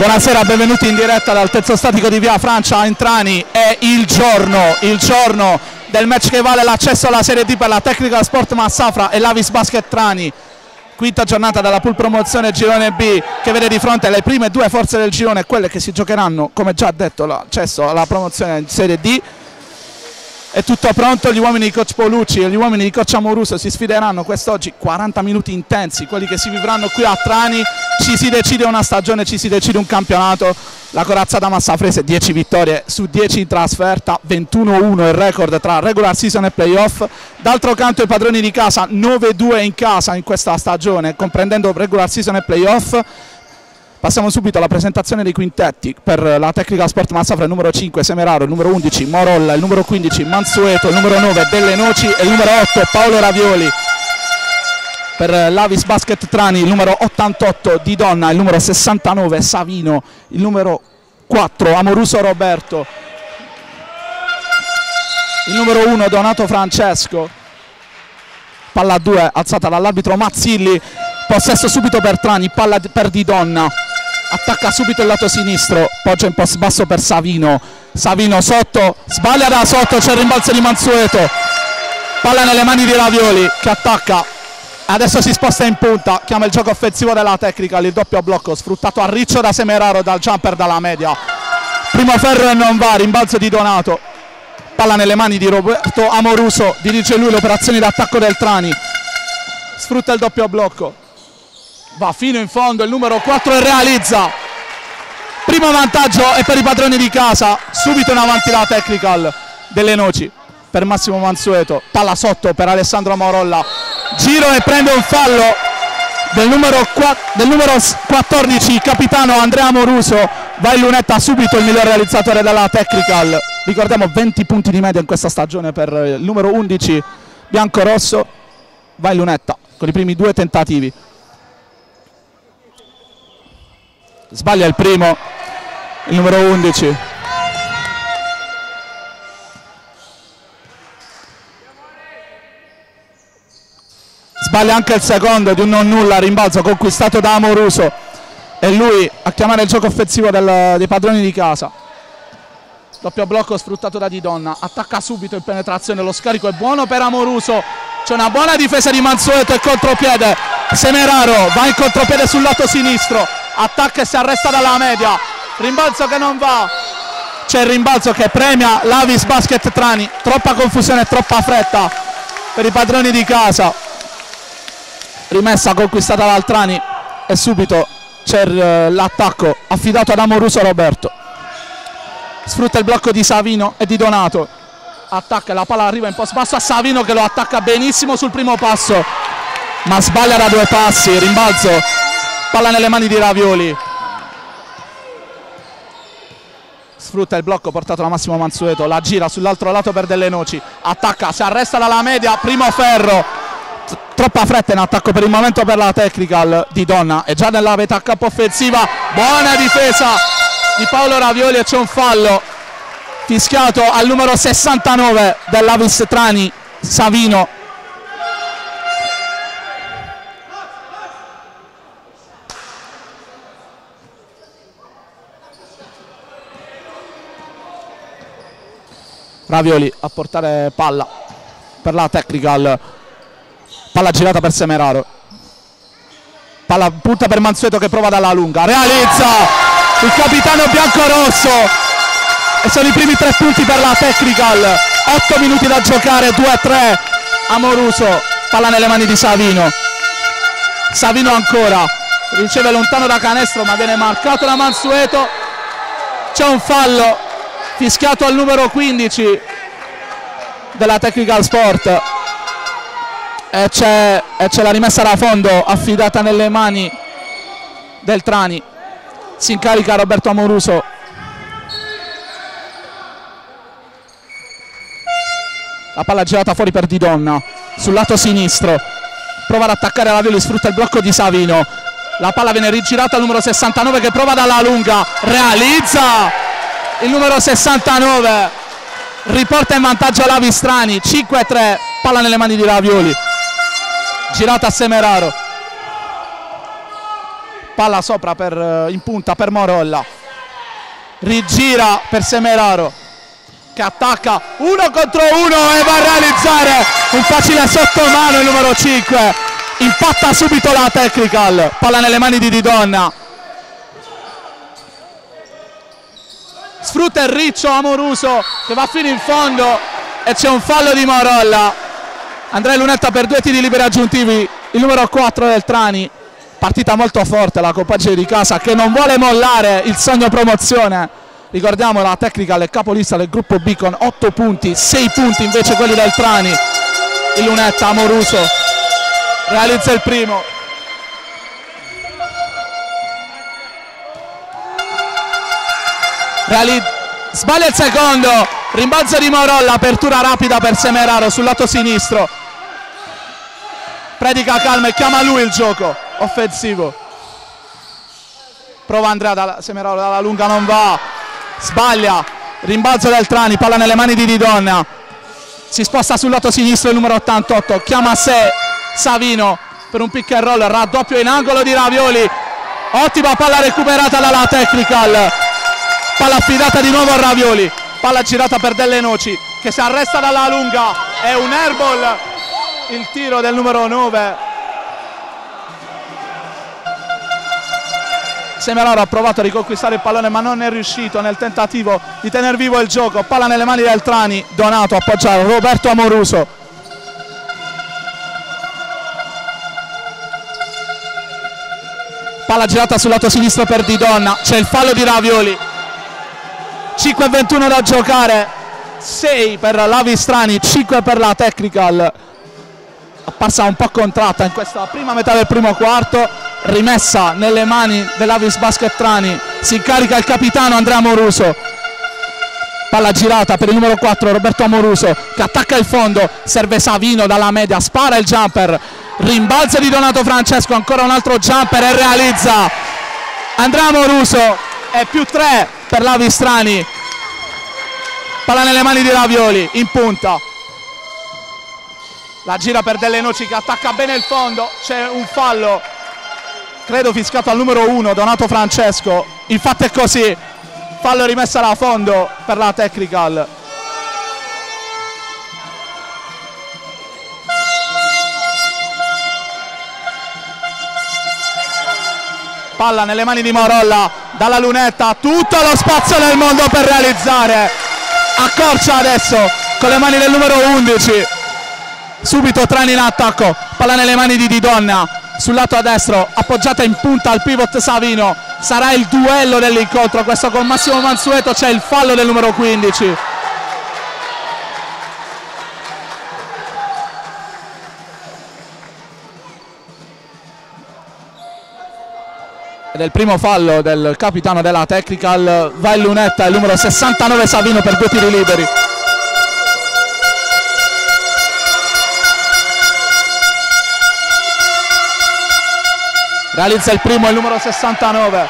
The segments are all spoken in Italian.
Buonasera, benvenuti in diretta dal terzo statico di Via Francia in Trani. È il giorno del match che vale l'accesso alla Serie D per la Technical Sport Massafra e l'Avis Basket Trani. Quinta giornata della pool promozione Girone B, che vede di fronte le prime due forze del girone, quelle che si giocheranno, come già detto, l'accesso alla promozione in Serie D. È tutto pronto, gli uomini di coach Paulucci e gli uomini di coach Amoruso si sfideranno quest'oggi, 40 minuti intensi, quelli che si vivranno qui a Trani. Ci si decide una stagione, ci si decide un campionato. La corazzata massafrese 10 vittorie su 10 in trasferta, 21-1 il record tra regular season e playoff. D'altro canto i padroni di casa 9-2 in casa in questa stagione, comprendendo regular season e playoff. Passiamo subito alla presentazione dei quintetti. Per la Technical Sport Massafra il numero 5 Semeraro, il numero 11 Morolla, il numero 15 Mansueto, il numero 9 Delle Noci e il numero 8 Paolo Ravioli. Per l'Avis Basket Trani il numero 88 Di Donna, il numero 69 Savino, il numero 4 Amoruso Roberto, il numero 1 Donato Francesco. Palla a 2 alzata dall'arbitro Mazzilli, possesso subito per Trani, palla per Di Donna. Attacca subito il lato sinistro, poggia in post basso per Savino. Savino sotto, sbaglia da sotto, c'è il rimbalzo di Mansueto. Palla nelle mani di Ravioli che attacca. Adesso si sposta in punta, chiama il gioco offensivo della Technical, il doppio blocco sfruttato a riccio da Semeraro dal jumper dalla media. Primo ferro e non va, rimbalzo di Donato. Palla nelle mani di Roberto Amoruso, dirige lui le operazioni d'attacco del Trani. Sfrutta il doppio blocco. Va fino in fondo il numero 4 e realizza. Primo vantaggio è per i padroni di casa, subito in avanti la Technical. Delle Noci per Massimo Mansueto, palla sotto per Alessandro Morolla, giro e prende un fallo del numero 14 capitano Andrea Amoruso. Va in lunetta subito il miglior realizzatore della Technical, ricordiamo 20 punti di media in questa stagione per il numero 11 biancorosso. Va in lunetta con i primi due tentativi. Sbaglia il primo, il numero 11. Sbaglia anche il secondo di un non nulla, rimbalzo conquistato da Amoruso. E lui a chiamare il gioco offensivo dei padroni di casa. Doppio blocco sfruttato da Di Donna, attacca subito in penetrazione, lo scarico è buono per Amoruso. C'è una buona difesa di Mansueto e contropiede. Semeraro va in contropiede sul lato sinistro, attacca e si arresta dalla media, rimbalzo che non va. C'è il rimbalzo che premia l'Avis Basket Trani. Troppa confusione e troppa fretta per i padroni di casa. Rimessa conquistata dal Trani e subito c'è l'attacco affidato ad Amoruso Roberto. Sfrutta il blocco di Savino e di Donato, attacca, la palla arriva in post basso a Savino che lo attacca benissimo sul primo passo, ma sbaglia da due passi. Rimbalzo, palla nelle mani di Ravioli. Sfrutta il blocco portato da Massimo Mansueto, la gira sull'altro lato per Delle Noci, attacca, si arresta dalla media, primo ferro. Troppa fretta in attacco per il momento per la Technical. Di Donna è già nella metà campo offensiva, buona difesa di Paolo Ravioli e c'è un fallo fischiato al numero 69 dell'Avis Trani, Savino. Ravioli a portare palla per la Technical, palla girata per Semeraro, palla punta per Mansueto che prova dalla lunga, realizza il capitano biancorosso e sono i primi 3 punti per la Technical. 8 minuti da giocare, 2-3 Amoruso, palla nelle mani di Savino. Savino ancora, riceve lontano da canestro ma viene marcato da Mansueto. C'è un fallo fischiato al numero 15 della Technical Sport e c'è la rimessa da fondo affidata nelle mani del Trani. Si incarica Roberto Amoruso. La palla girata fuori per Di Donna sul lato sinistro, prova ad attaccare Ravioli, sfrutta il blocco di Savino. La palla viene rigirata al numero 69 che prova dalla lunga, realizza il numero 69, riporta in vantaggio l'Avis Trani, 5-3, palla nelle mani di Ravioli, girata a Semeraro, palla sopra in punta per Morolla, rigira per Semeraro che attacca 1 contro 1 e va a realizzare un facile sottomano il numero 5, impatta subito la technical, palla nelle mani di Didonna, sfrutta il riccio Amoruso che va fino in fondo e c'è un fallo di Morolla. Andrea Lunetta per 2 tiri liberi aggiuntivi, il numero 4 del Trani. Partita molto forte la compagine di casa che non vuole mollare il sogno promozione. Ricordiamo la Technical è capolista del gruppo B con 8 punti, 6 punti invece quelli del Trani. Il Lunetta, Amoruso realizza il primo. Sbaglia il secondo, rimbalzo di Morolla, apertura rapida per Semeraro sul lato sinistro. Predica calma e chiama lui il gioco offensivo. Prova Andrea Semeraro dalla lunga, non va, sbaglia, rimbalzo del Trani, palla nelle mani di Didonna, si sposta sul lato sinistro il numero 88, chiama a sé Savino per un pick and roll, raddoppio in angolo di Ravioli, ottima palla recuperata dalla Technical, palla affidata di nuovo a Ravioli, palla girata per Delle Noci che si arresta dalla lunga, è un airball il tiro del numero 9. Semeraro ha provato a riconquistare il pallone ma non è riuscito nel tentativo di tenere vivo il gioco, palla nelle mani del Trani, Donato appoggiato, Roberto Amoruso. Palla girata sul lato sinistro per Didonna, c'è il fallo di Ravioli. 5:21 da giocare, 6 per l'Avistrani, 5 per la Technical. Apparsa un po' contratta in questa prima metà del primo quarto, rimessa nelle mani dell'Avis Basket Trani, si incarica il capitano Andrea Amoruso, palla girata per il numero 4 Roberto Amoruso che attacca il fondo, serve Savino dalla media, spara il jumper, rimbalzo di Donato Francesco, ancora un altro jumper e realizza Andrea Amoruso, è +3 per l'Avistrani, palla nelle mani di Ravioli, in punta. La gira per Delle Noci che attacca bene il fondo, c'è un fallo, credo fischiato al numero 1, Donato Francesco, infatti è così, fallo rimessa da fondo per la Technical. Palla nelle mani di Morolla, dalla lunetta, tutto lo spazio del mondo per realizzare, accorcia adesso con le mani del numero 11. Subito Trani in attacco, palla nelle mani di Didonna, sul lato destro, appoggiata in punta al pivot Savino, sarà il duello dell'incontro, questo con Massimo Mansueto, c'è il fallo del numero 15. Ed è il primo fallo del capitano della Technical, va in lunetta il numero 69 Savino per 2 tiri liberi. Realizza il primo il numero 69.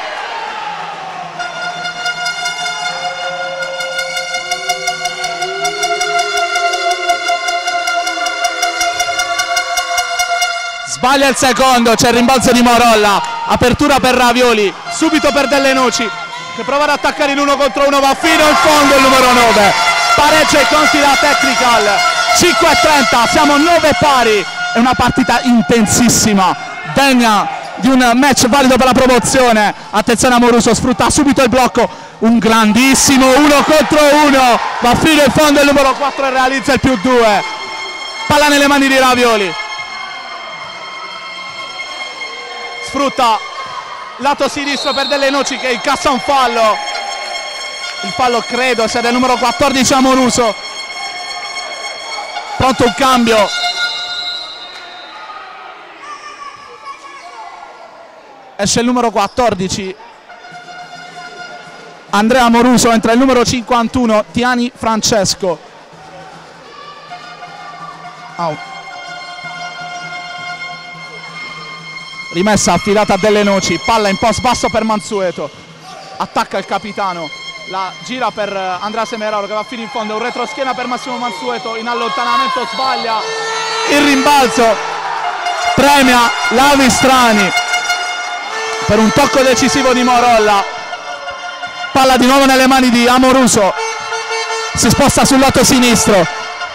Sbaglia il secondo, c'è il rimbalzo di Morolla, apertura per Ravioli, subito per Delle Noci che prova ad attaccare in 1 contro 1, va fino in fondo il numero 9, pareggia i conti da Technical, 5:30, siamo 9 pari, è una partita intensissima, degna di un match valido per la promozione. Attenzione, Amoruso sfrutta subito il blocco, un grandissimo 1 contro 1, va fino in fondo il numero 4 e realizza il +2, palla nelle mani di Ravioli, sfrutta lato sinistro per Delle Noci che incassa un fallo, il fallo credo sia del numero 14 Amoruso, pronto un cambio, esce il numero 14 Andrea Amoruso, entra il numero 51 Tiani Francesco. Rimessa affidata a Delle Noci, palla in post basso per Mansueto, attacca il capitano, la gira per Andrea Semeraro che va fino in fondo, un retroschiena per Massimo Mansueto, in allontanamento sbaglia, il rimbalzo premia l'Avistrani. per un tocco decisivo di Morolla. Palla di nuovo nelle mani di Amoruso, si sposta sul lato sinistro,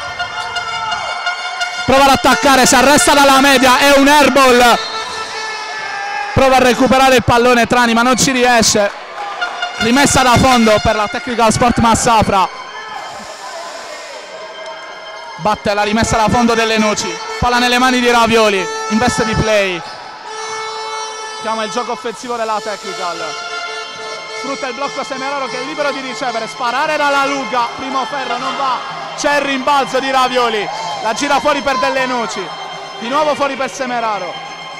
prova ad attaccare, si arresta dalla media, è un airball, prova a recuperare il pallone Trani ma non ci riesce. Rimessa da fondo per la Technical Sport Massafra, batte la rimessa da fondo delle Noci. Palla nelle mani di Ravioli, investe di play, chiama il gioco offensivo della Technical, sfrutta il blocco Semeraro che è libero di ricevere, sparare dalla lunga, primo ferro non va, c'è il rimbalzo di Ravioli, la gira fuori per delle Noci, di nuovo fuori per Semeraro,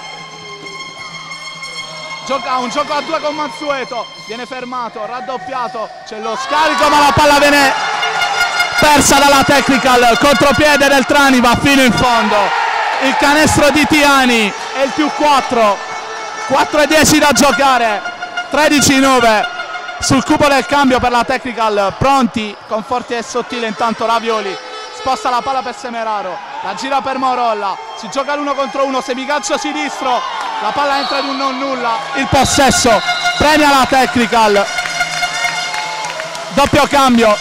gioca un gioco a due con Mansueto, viene fermato, raddoppiato, c'è lo scarico ma la palla viene persa dalla Technical, contropiede del Trani, va fino in fondo, il canestro di Tiani è il più 4, 4:10 da giocare, 13-9 sul cupo del cambio per la Technical, pronti, Conforti e Sottile. Intanto Ravioli sposta la palla per Semeraro, la gira per Morolla, si gioca l'1 contro 1, semicalcio sinistro, la palla entra in un non nulla, il possesso premia la Technical, doppio cambio,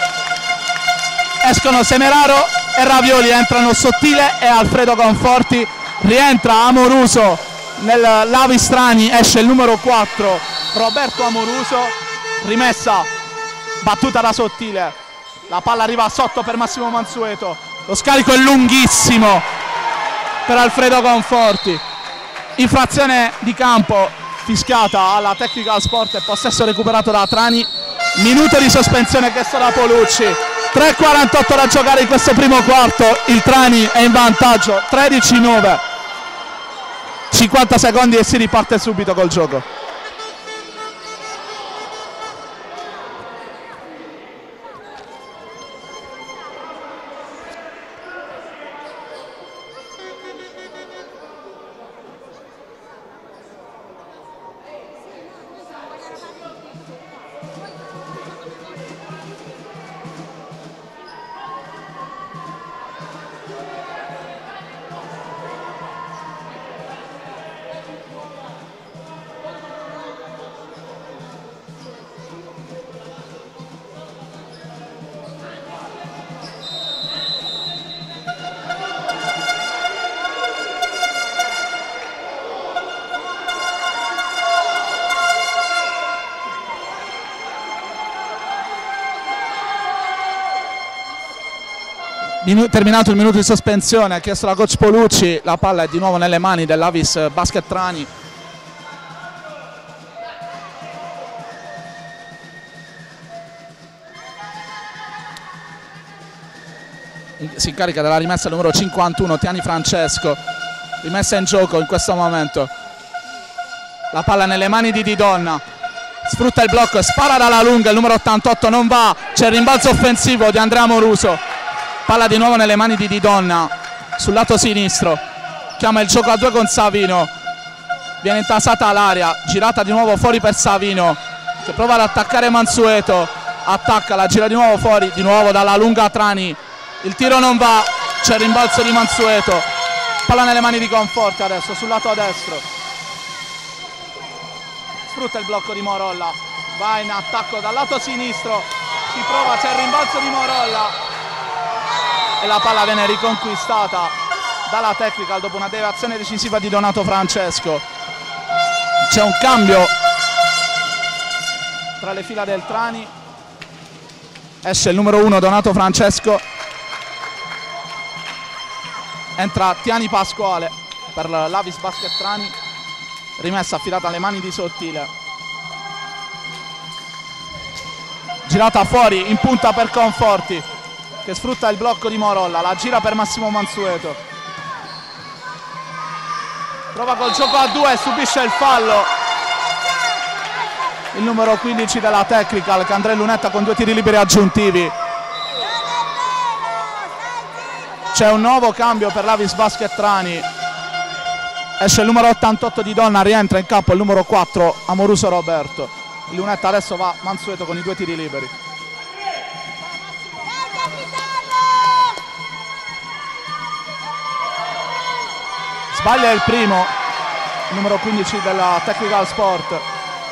escono Semeraro e Ravioli, entrano Sottile e Alfredo Conforti, rientra Amoruso nell'Avis Trani, esce il numero 4 Roberto Amoruso, rimessa battuta da Sottile, la palla arriva sotto per Massimo Mansueto, lo scarico è lunghissimo per Alfredo Conforti, infrazione di campo fischiata alla Technical Sport e possesso recuperato da Trani, minuto di sospensione chiesto da Polucci, 3:48 da giocare in questo primo quarto, il Trani è in vantaggio 13-9, 50 secondi e si riparte subito col gioco. Terminato il minuto di sospensione, ha chiesto la coach Polucci, la palla è di nuovo nelle mani dell'Avis Basket Trani. Si incarica della rimessa il numero 51 Tiani Francesco, rimessa in gioco in questo momento, la palla nelle mani di Didonna, sfrutta il blocco, spara dalla lunga, il numero 88 non va, c'è il rimbalzo offensivo di Andrea Amoruso. Palla di nuovo nelle mani di Didonna sul lato sinistro, chiama il gioco a due con Savino, viene intasata l'area, girata di nuovo fuori per Savino che prova ad attaccare Mansueto, attacca, la gira di nuovo fuori, di nuovo dalla lunga Trani, il tiro non va, c'è il rimbalzo di Mansueto, palla nelle mani di Conforti adesso sul lato destro, sfrutta il blocco di Morolla, va in attacco dal lato sinistro, si prova, c'è il rimbalzo di Morolla e la palla viene riconquistata dalla Technical dopo una deviazione decisiva di Donato Francesco. C'è un cambio tra le fila del Trani, esce il numero 1 Donato Francesco, entra Tiani Pasquale per l'Avis Basket Trani, rimessa affidata alle mani di Sottile, girata fuori in punta per Conforti che sfrutta il blocco di Morolla, la gira per Massimo Mansueto, prova col gioco a due e subisce il fallo il numero 15 della Technical, che Andrea Lunetta con 2 tiri liberi aggiuntivi. C'è un nuovo cambio per l'Avis Basket Trani, esce il numero 88 di Donna, rientra in campo il numero 4 Amoruso Roberto. Il Lunetta adesso va Mansueto con i 2 tiri liberi. Sbaglia il primo il numero 15 della Technical Sport.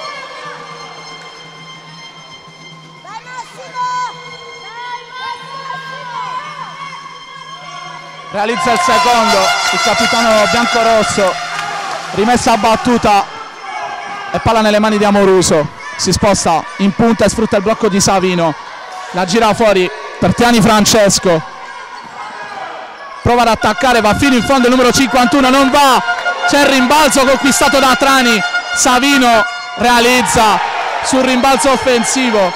Realizza il secondo il capitano biancorosso, rimessa a battuta e palla nelle mani di Amoruso, si sposta in punta e sfrutta il blocco di Savino, la gira fuori per Tiani Francesco, prova ad attaccare, va fino in fondo il numero 51, non va, c'è il rimbalzo conquistato da Trani, Savino realizza sul rimbalzo offensivo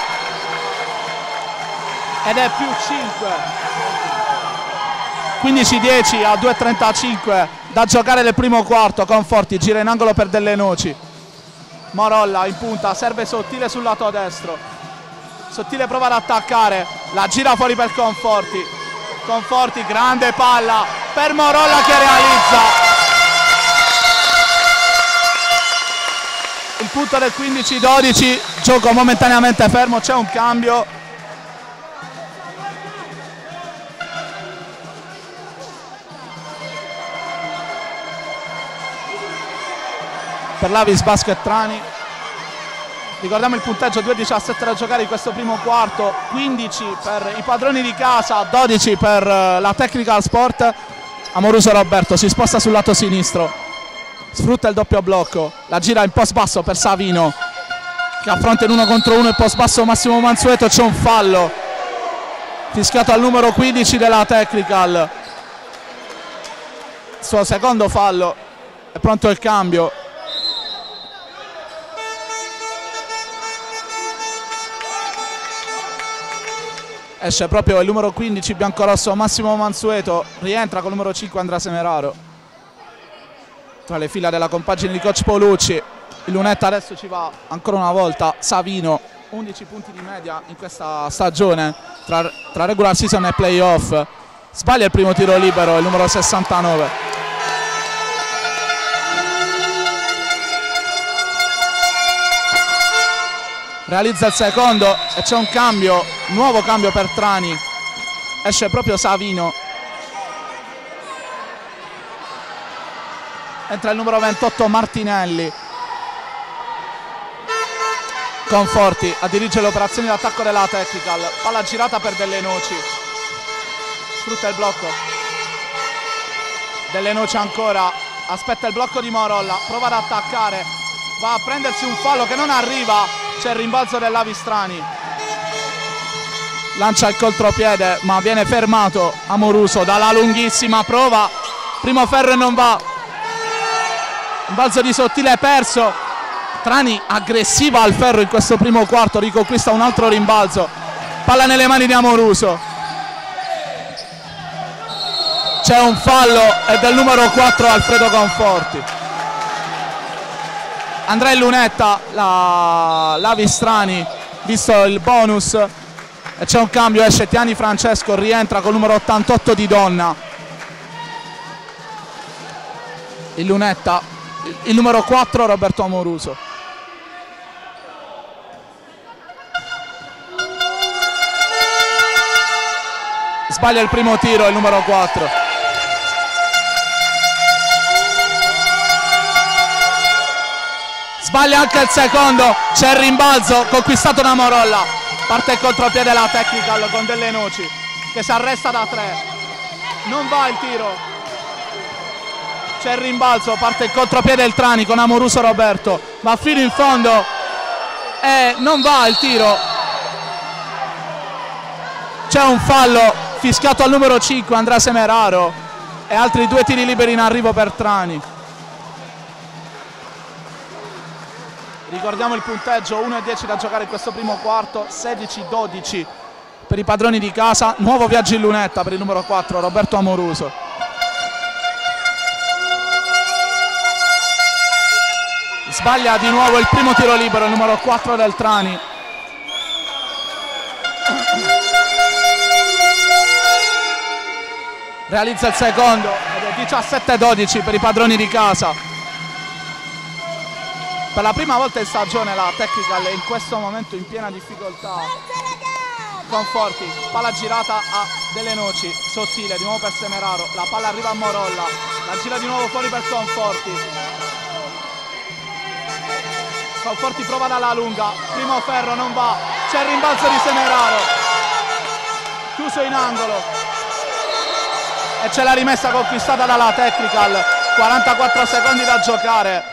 ed è più 5. 15-10 a 2:35 da giocare nel primo quarto. Conforti gira in angolo per Delle Noci, Morolla in punta, serve Sottile sul lato destro, Sottile prova ad attaccare, la gira fuori per Conforti, Conforti grande palla per Morolla che realizza il punto del 15-12, gioco momentaneamente fermo, c'è un cambio. Per l'Avis Basket Trani, ricordiamo il punteggio, 2:17 da giocare in questo primo quarto, 15 per i padroni di casa, 12 per la Technical Sport. Amoruso Roberto si sposta sul lato sinistro, sfrutta il doppio blocco, la gira in post basso per Savino che affronta in 1 contro 1 il post basso Massimo Mansueto, c'è un fallo fischiato al numero 15 della Technical, il suo secondo fallo, è pronto il cambio. Esce proprio il numero 15 biancorosso Massimo Mansueto, rientra con il numero 5 Andrea Semeraro tra le fila della compagine di coach Paolucci. Il Lunetta adesso ci va ancora una volta, Savino 11 punti di media in questa stagione tra regular season e playoff, sbaglia il primo tiro libero il numero 69. Realizza il secondo e c'è un cambio, nuovo cambio per Trani, esce proprio Savino, entra il numero 28 Martinelli, Conforti a dirigere le operazioni d'attacco della Technical, palla girata per Delle Noci, sfrutta il blocco, Delle Noci ancora, aspetta il blocco di Morolla, prova ad attaccare, va a prendersi un fallo che non arriva, c'è il rimbalzo dell'Avis Trani, lancia il contropiede ma viene fermato Amoruso dalla lunghissima, prova, primo ferro e non va, rimbalzo di Sottile perso, Trani aggressiva al ferro in questo primo quarto, riconquista un altro rimbalzo, palla nelle mani di Amoruso, c'è un fallo e del numero 4 Alfredo Conforti. Andrea Lunetta, l'Avis Trani, visto il bonus, e c'è un cambio, esce Tiani Francesco, rientra col numero 88 di Donna. Il Lunetta, il numero 4 Roberto Amoruso. Sbaglia il primo tiro il numero 4. Sbaglia anche il secondo, c'è il rimbalzo conquistato da Morolla, parte il contropiede la Technical con Delle Noci che si arresta da 3, non va il tiro, c'è il rimbalzo, parte il contropiede il Trani con Amoruso Roberto, va fino in fondo e non va il tiro, c'è un fallo fischiato al numero 5 Andrea Semeraro e altri 2 tiri liberi in arrivo per Trani. Ricordiamo il punteggio, 1:10 da giocare in questo primo quarto, 16-12 per i padroni di casa, nuovo viaggio in Lunetta per il numero 4 Roberto Amoruso. Sbaglia di nuovo il primo tiro libero il numero 4 del Trani. Realizza il secondo ed è 17-12 per i padroni di casa. Per la prima volta in stagione la Technical è in questo momento in piena difficoltà. Conforti, palla girata a Delle Noci, Sottile di nuovo per Semeraro, la palla arriva a Morolla, la gira di nuovo fuori per Conforti, Conforti prova dalla lunga, primo ferro non va, c'è il rimbalzo di Semeraro, chiuso in angolo e c'è la rimessa conquistata dalla Technical, 44 secondi da giocare.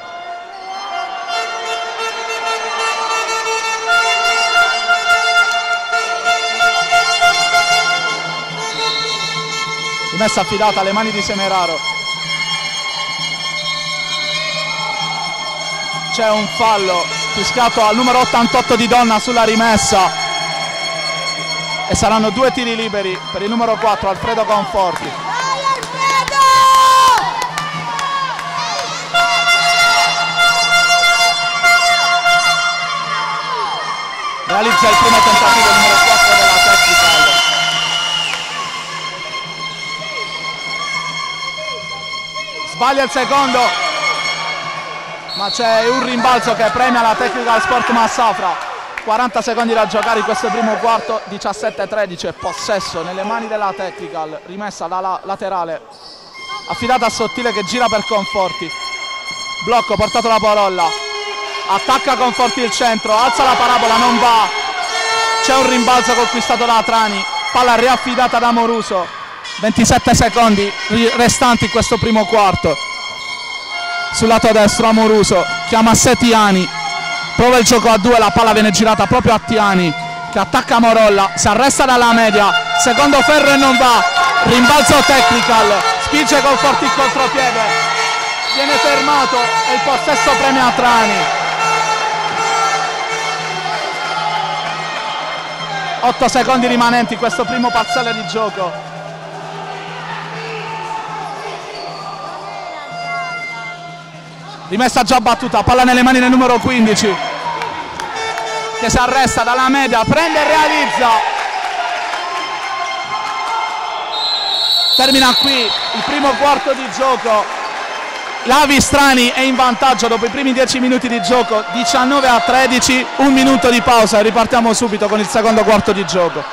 Rimessa affidata alle mani di Semeraro. C'è un fallo fischiato al numero 88 di Donna sulla rimessa e saranno 2 tiri liberi per il numero 4 Alfredo Conforti. Realizza il primo tentativo il numero 4 della Technical. Sbaglia il secondo, ma c'è un rimbalzo che premia la Technical Sport Massafra. 40 secondi da giocare in questo primo quarto, 17-13, possesso nelle mani della Technical, rimessa dalla laterale, affidata a Sottile che gira per Conforti. Blocco portato da Porolla, attacca Conforti il centro, alza la parabola, non va. C'è un rimbalzo conquistato da Trani, palla riaffidata da Moruso. 27 secondi restanti in questo primo quarto. Sul lato destro Amoruso chiama a sé Tiani, prova il gioco a 2, la palla viene girata proprio a Tiani che attacca Morolla, si arresta dalla media, secondo ferro e non va, rimbalzo Technical, spinge Conforti il contropiede, viene fermato e il possesso premia a Trani. 8 secondi rimanenti in questo primo parziale di gioco. Rimessa già battuta, palla nelle mani del numero 15 che si arresta dalla media, prende e realizza. Termina qui il primo quarto di gioco. L'Avistrani è in vantaggio dopo i primi 10 minuti di gioco, 19-13, un minuto di pausa e ripartiamo subito con il secondo quarto di gioco.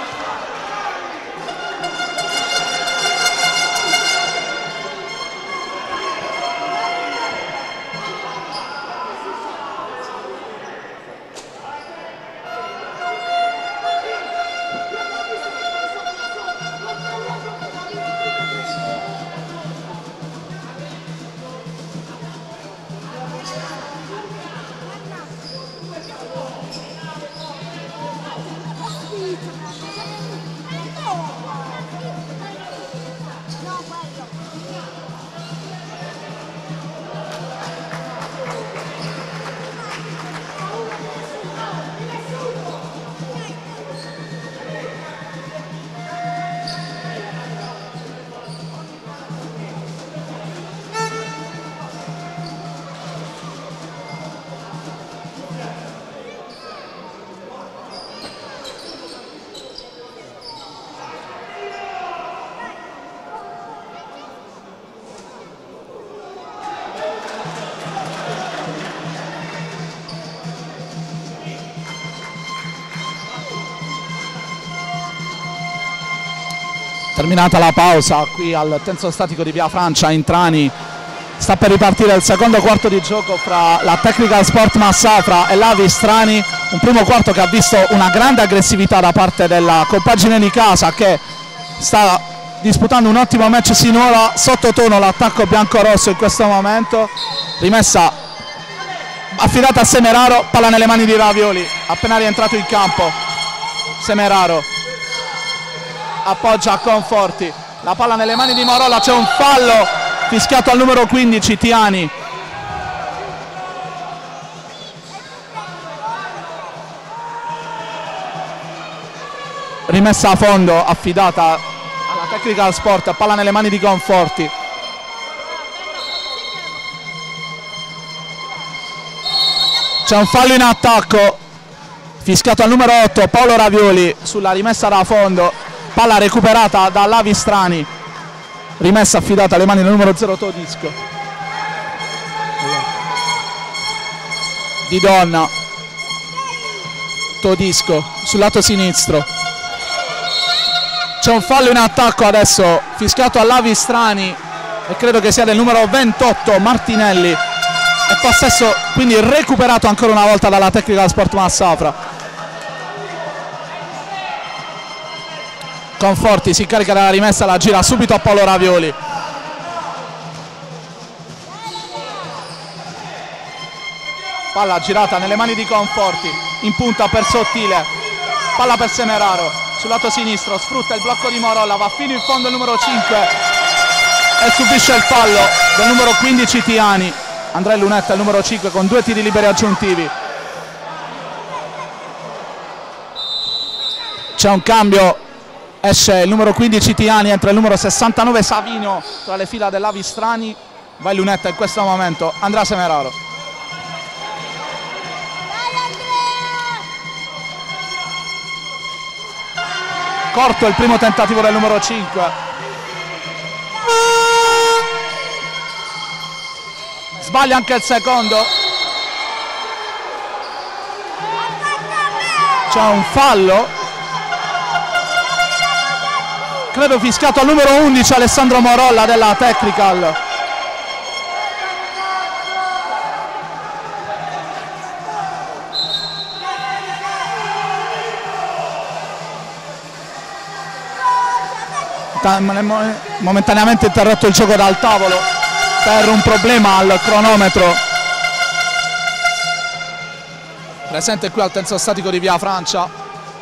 Terminata la pausa qui al tenso statico di Via Francia in Trani, sta per ripartire il secondo quarto di gioco fra la Technical Sport Massafra e l'Avistrani, un primo quarto che ha visto una grande aggressività da parte della compagine di casa che sta disputando un ottimo match sinora, sottotono l'attacco biancorosso in questo momento, rimessa affidata a Semeraro, palla nelle mani di Ravioli, appena rientrato in campo Semeraro appoggia a Conforti, la palla nelle mani di Morolla, c'è un fallo fischiato al numero 15 Tiani. Rimessa a fondo affidata alla Technical Sport, palla nelle mani di Conforti. C'è un fallo in attacco fischiato al numero 8 Paolo Ravioli sulla rimessa da fondo, palla recuperata dall'Avistrani, rimessa affidata alle mani del numero 0 Todisco. Di Donna, Todisco sul lato sinistro, c'è un fallo in attacco adesso fischiato all'Avistrani e credo che sia del numero 28 Martinelli. e possesso quindi recuperato ancora una volta dalla Tecnica Sport Massafra. Conforti si carica della rimessa, la gira subito a Paolo Ravioli. Palla girata nelle mani di Conforti, in punta per Sottile, palla per Semeraro, sul lato sinistro sfrutta il blocco di Morolla, va fino in fondo il numero 5 e subisce il fallo del numero 15 Tiani. Andrea Lunetta il numero 5 con 2 tiri liberi aggiuntivi. C'è un cambio, esce il numero 15 Tiani, entra il numero 69 Savino tra le fila dell'Avistrani. Va Lunetta in questo momento, Andrea Semeraro. Corto il primo tentativo del numero 5. Sbaglia anche il secondo. C'è un fallo, credo fischiato al numero 11 Alessandro Morolla della Technical. Momentaneamente interrotto il gioco dal tavolo per un problema al cronometro presente qui al tenso statico di Via Francia.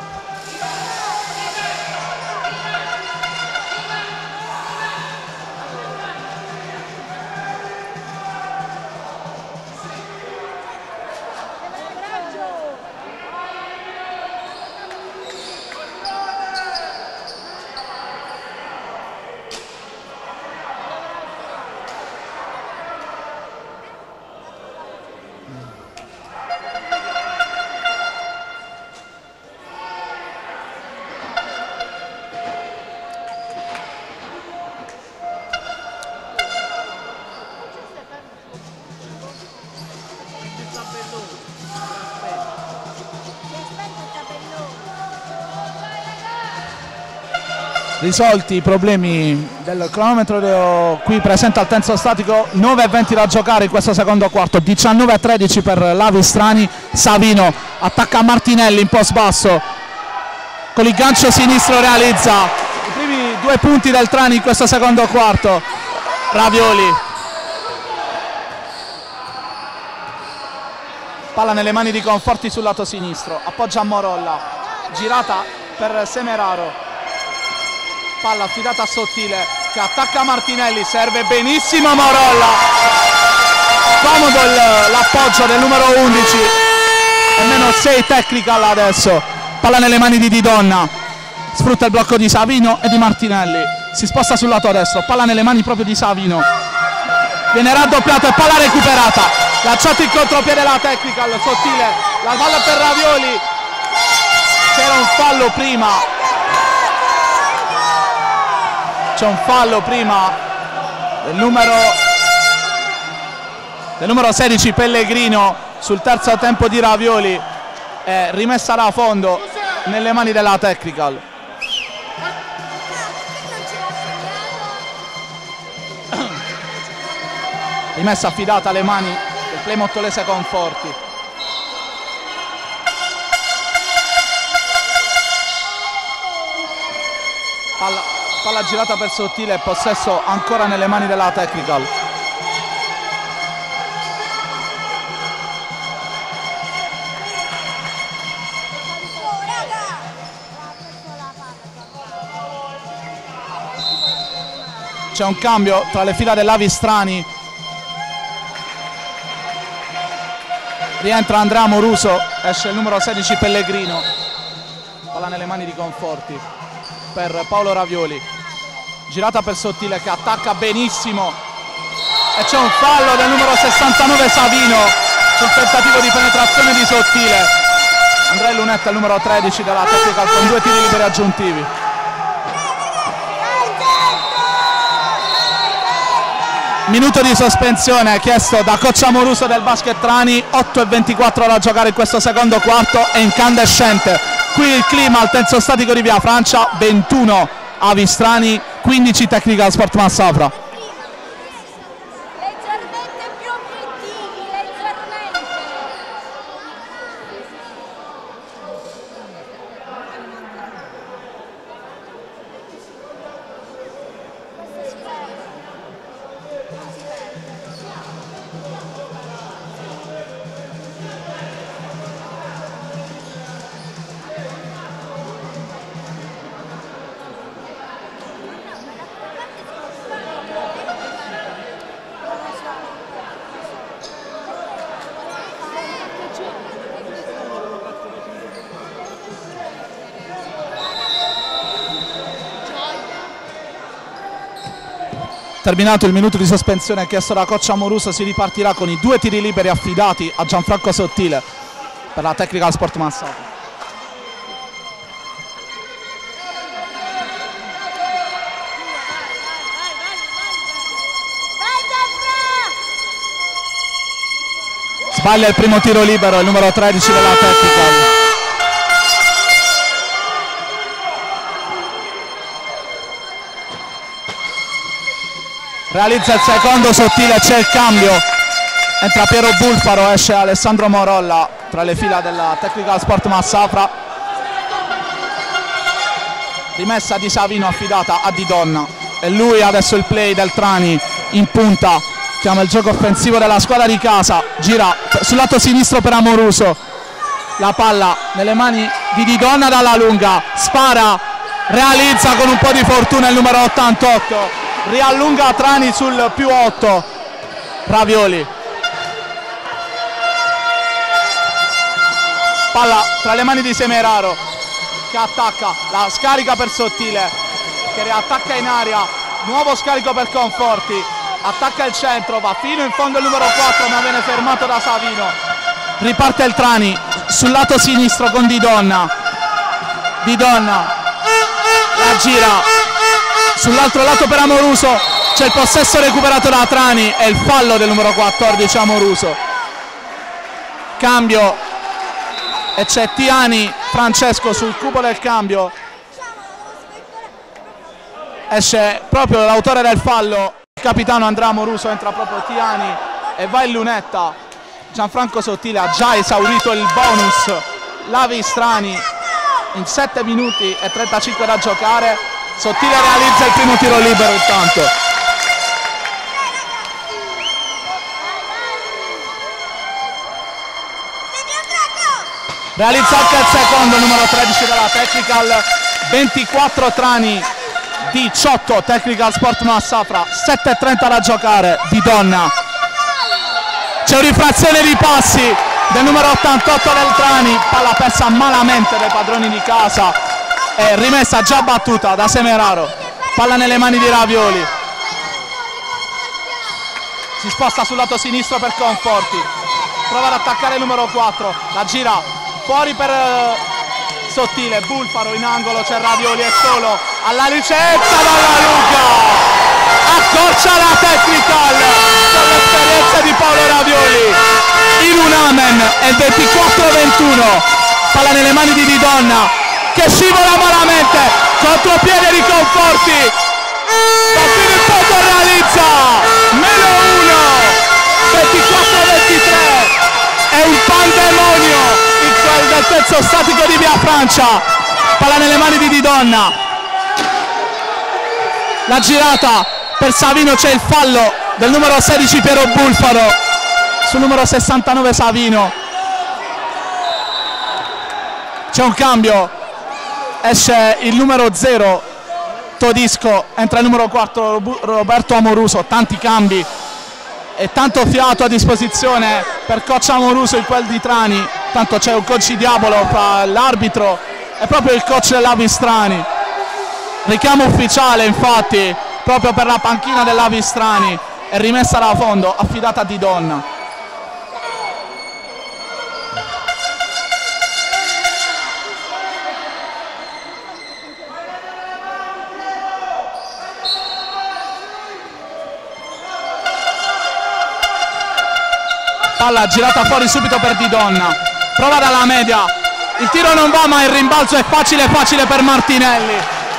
Risolti i problemi del cronometro qui presente al tenso statico, 9:20 da giocare in questo secondo quarto, 19:13 per l'Avistrani. Savino attacca Martinelli in post basso, con il gancio sinistro realizza i primi 2 punti del Trani in questo secondo quarto. Ravioli, palla nelle mani di Conforti sul lato sinistro, appoggia a Morolla, girata per Semeraro, palla affidata a Sottile che attacca Martinelli, serve benissimo Morolla, comodo l'appoggio del numero 11 e meno 6 Technical adesso. Palla nelle mani di Di Donna, sfrutta il blocco di Savino e di Martinelli, si sposta sul lato destro, palla nelle mani proprio di Savino, viene raddoppiato e palla recuperata, lanciato il contropiede della Technical. Sottile, la palla per Ravioli, c'era un fallo prima. C'è un fallo prima del numero 16 Pellegrino sul terzo tempo di Ravioli, rimessa da fondo nelle mani della Technical. Rimessa affidata alle mani del play mottolese Conforti. Palla girata per Sottile, possesso ancora nelle mani della Technical. C'è un cambio tra le fila dell'Avistrani. Rientra Andrea Moruso, esce il numero 16 Pellegrino. Palla nelle mani di Conforti per Paolo Ravioli, girata per Sottile che attacca benissimo e c'è un fallo del numero 69 Savino sul tentativo di penetrazione di Sottile. Andrea Lunetta il numero 13 della Technical con 2 tiri liberi aggiuntivi. Minuto di sospensione chiesto da coach Amoruso del Basket Trani, 8:24 da giocare in questo secondo quarto, è incandescente qui il clima al tenso statico di Via Francia. 21 Avistrani, 15 Technical Sport Massafra. Leggermente più obiettivi, Terminato il minuto di sospensione chiesto da coach Amoruso, si ripartirà con i 2 tiri liberi affidati a Gianfranco Sottile per la Technical Sport Massafra. Sbaglia il primo tiro libero il numero 13 della Technical. Realizza il secondo Sottile, c'è il cambio, entra Piero Bulfaro, esce Alessandro Morolla tra le fila della Technical Sport Massafra. Rimessa di Savino affidata a Di Donna e lui adesso il play del Trani in punta, chiama il gioco offensivo della squadra di casa, gira sul lato sinistro per Amoruso, la palla nelle mani di Di Donna dalla lunga, spara, realizza con un po' di fortuna il numero 88. Riallunga Trani sul più 8. Ravioli, palla tra le mani di Semeraro che attacca, la scarica per Sottile che riattacca in aria, nuovo scarico per Conforti, attacca il centro, va fino in fondo il numero 4 ma viene fermato da Savino. Riparte il Trani sul lato sinistro con Di Donna, Di Donna la gira sull'altro lato per Amoruso, c'è il possesso recuperato da Trani e il fallo del numero 14 Amoruso. Cambio e c'è Tiani Francesco sul cubo del cambio, esce proprio l'autore del fallo, il capitano Andrea Amoruso, entra proprio Tiani e va in lunetta. Gianfranco Sottile ha già esaurito il bonus Lavistrani in 7 minuti e 35 da giocare. Sottile realizza il primo tiro libero intanto. Realizza anche il secondo, numero 13 della Technical. 24 Trani, 18 Technical Sport Massafra, 7:30 da giocare. Di Donna. C'è un'infrazione di passi del numero 88 del Trani, palla persa malamente dai padroni di casa. È rimessa già battuta da Semeraro, palla nelle mani di Ravioli, si sposta sul lato sinistro per Conforti, prova ad attaccare il numero 4, la gira fuori per Sottile, Bulfaro in angolo, c'è Ravioli, è solo alla licenza dalla lunga, accorcia la Technical con l'esperienza di Paolo Ravioli, in un amen è il 24-21, palla nelle mani di Di Donna che scivola malamente, contropiede di Conforti, va fino in fondo e realizza, meno 1, 24-23, è un pandemonio il gol del terzo statico di Via Francia, palla nelle mani di Di Donna, la girata per Savino, c'è il fallo del numero 16 Piero Bulfaro sul numero 69 Savino, c'è un cambio, esce il numero 0 Todisco, entra il numero 4 Roberto Amoruso, tanti cambi e tanto fiato a disposizione per coach Amoruso in quel di Trani, tanto c'è un coach diavolo fra l'arbitro e proprio il coach dell'Avistrani, richiamo ufficiale infatti proprio per la panchina dell'Avistrani e rimessa da fondo affidata a Di Donna. Palla girata fuori subito per Di Donna, prova dalla media, il tiro non va ma il rimbalzo è facile per Martinelli.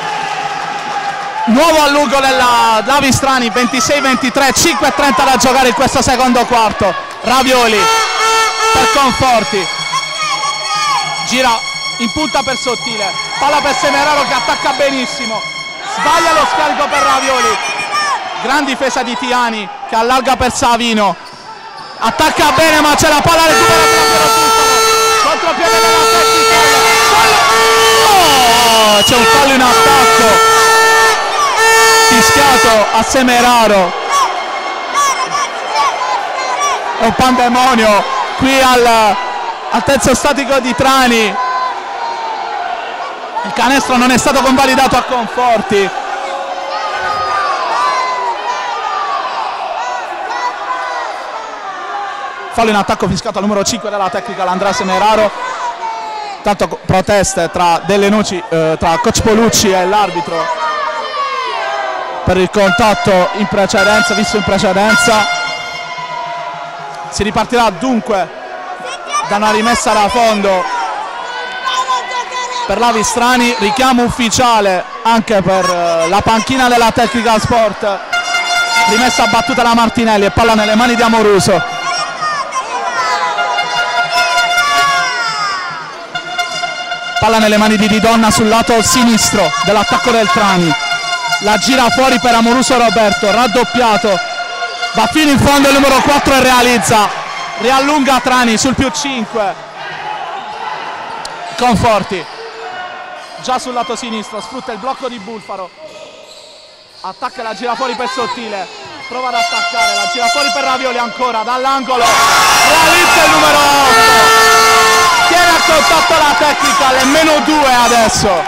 Nuovo allungo della Lavistrani, 26-23, 5:30 da giocare in questo secondo quarto. Ravioli per Conforti, gira in punta per Sottile, palla per Semeraro che attacca benissimo, sbaglia lo scarico per Ravioli, gran difesa di Tiani che allarga per Savino, attacca bene ma c'è la palla recuperata da Piero Bulfaro, contropiede della Technical, c'è un fallo in attacco fischiato a Semeraro, è un pandemonio qui al terzo statico di Trani, il canestro non è stato convalidato a Conforti, fallo in attacco fiscato al numero 5 della Tecnical, Andrea Semeraro. Tanto proteste tra tra coach Polucci e l'arbitro per il contatto in precedenza, visto in precedenza. Si ripartirà dunque da una rimessa da fondo per l'Avistrani, richiamo ufficiale anche per la panchina della Tecnical Sport. Rimessa battuta da Martinelli e palla nelle mani di Amoruso. Palla nelle mani di Di Donna sul lato sinistro dell'attacco del Trani. La gira fuori per Amoruso Roberto, raddoppiato, va fino in fondo il numero 4 e realizza. Riallunga Trani sul più 5. Conforti già sul lato sinistro, sfrutta il blocco di Bulfaro, attacca, la gira fuori per Sottile, prova ad attaccare, la gira fuori per Ravioli ancora dall'angolo, realizza il numero 8, tiene a contatto la Tecnical e -2 adesso.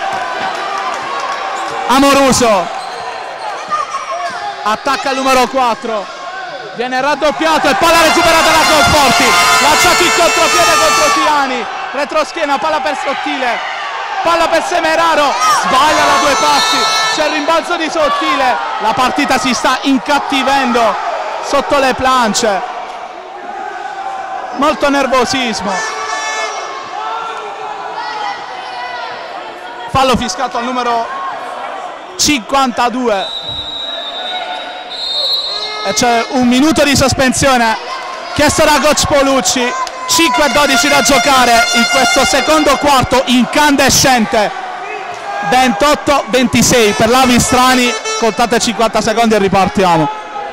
Amoruso attacca il numero 4, viene raddoppiato e palla recuperata da Conforti, lanciato in contropiede contro Tiani, retroschiena, palla per Sottile, palla per Semeraro, sbaglia da 2 passi, c'è il rimbalzo di Sottile, la partita si sta incattivendo sotto le planche, molto nervosismo. Fallo fiscato al numero 52 e c'è un minuto di sospensione chiesto da coach Polucci. 5-12 da giocare in questo secondo quarto incandescente, 28-26 per l'Avistrani, contate 50 secondi e ripartiamo.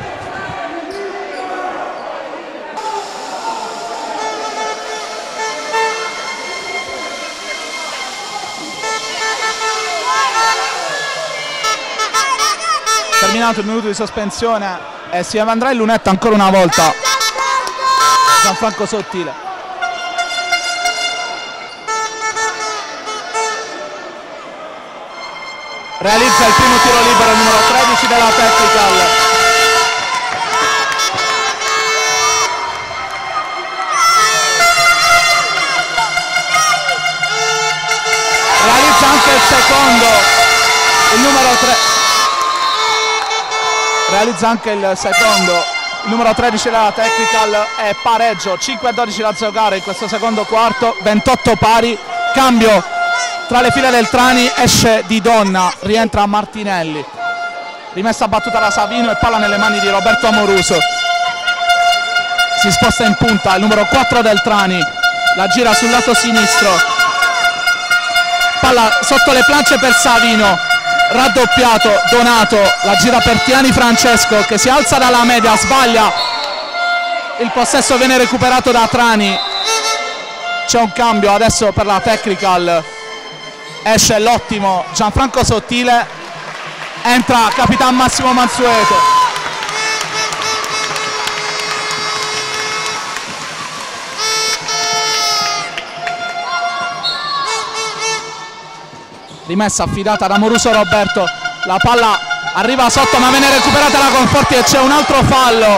Terminato il minuto di sospensione e si andrà in lunetta ancora una volta Gianfranco Sottile. Realizza il primo tiro libero il numero 13 della Tecnical. Realizza anche il secondo il numero 3. Realizza anche il secondo il numero 13 della Tecnical e pareggio, 5-12 da giocare in questo secondo quarto, 28 pari, cambio tra le file del Trani, esce Di Donna, rientra Martinelli, rimessa battuta da Savino e palla nelle mani di Roberto Amoruso. Si sposta in punta il numero 4 del Trani, la gira sul lato sinistro, palla sotto le planche per Savino, raddoppiato Donato, la gira per Tiani Francesco che si alza dalla media, sbaglia, il possesso viene recuperato da Trani. C'è un cambio adesso per la Tecnical, esce l'ottimo Gianfranco Sottile, entra Capitan Massimo Mansueto. Rimessa affidata da Amoruso Roberto, la palla arriva sotto ma viene recuperata da Conforti e c'è un altro fallo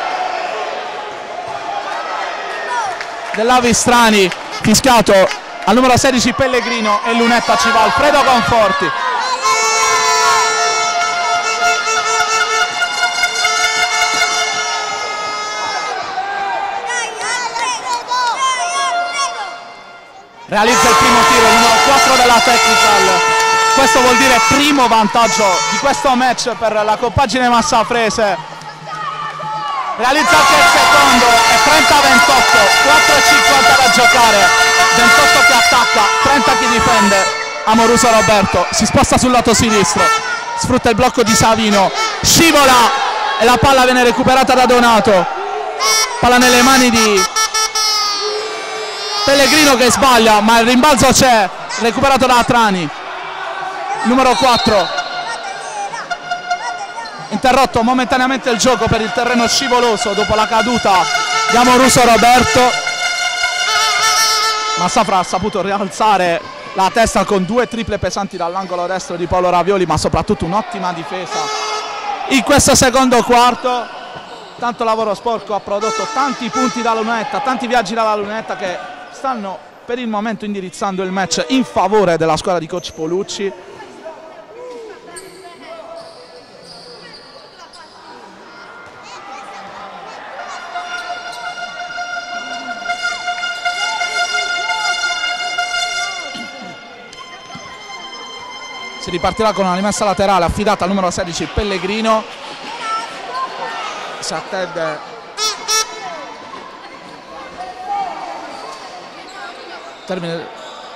dell'Avistrani fischiato al numero 16 Pellegrino e lunetta ci va Alfredo Conforti. Realizza il primo tiro, il numero 4 della Tecnical. Questo vuol dire primo vantaggio di questo match per la compagine Massafrese. Realizza anche il secondo e 30-28, 4,50 da giocare, 28 che attacca, 30 che difende. Amoruso Roberto si sposta sul lato sinistro, sfrutta il blocco di Savino, scivola e la palla viene recuperata da Donato, palla nelle mani di Pellegrino che sbaglia ma il rimbalzo c'è, recuperato da Trani. Numero 4, interrotto momentaneamente il gioco per il terreno scivoloso dopo la caduta di Amoruso Roberto. Massafra ha saputo rialzare la testa con 2 triple pesanti dall'angolo destro di Paolo Ravioli, ma soprattutto un'ottima difesa in questo secondo quarto. tanto lavoro sporco, ha prodotto tanti punti dalla lunetta, tanti viaggi dalla lunetta che stanno per il momento indirizzando il match in favore della squadra di coach Polucci. Si ripartirà con una rimessa laterale affidata al numero 16 Pellegrino. Si attende termine.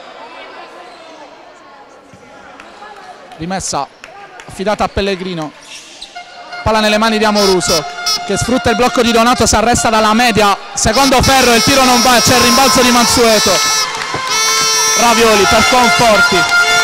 Rimessa affidata a Pellegrino. Palla nelle mani di Amoruso che sfrutta il blocco di Donato, si arresta dalla media. Secondo ferro, il tiro non va, c'è il rimbalzo di Mansueto. Ravioli per Conforti.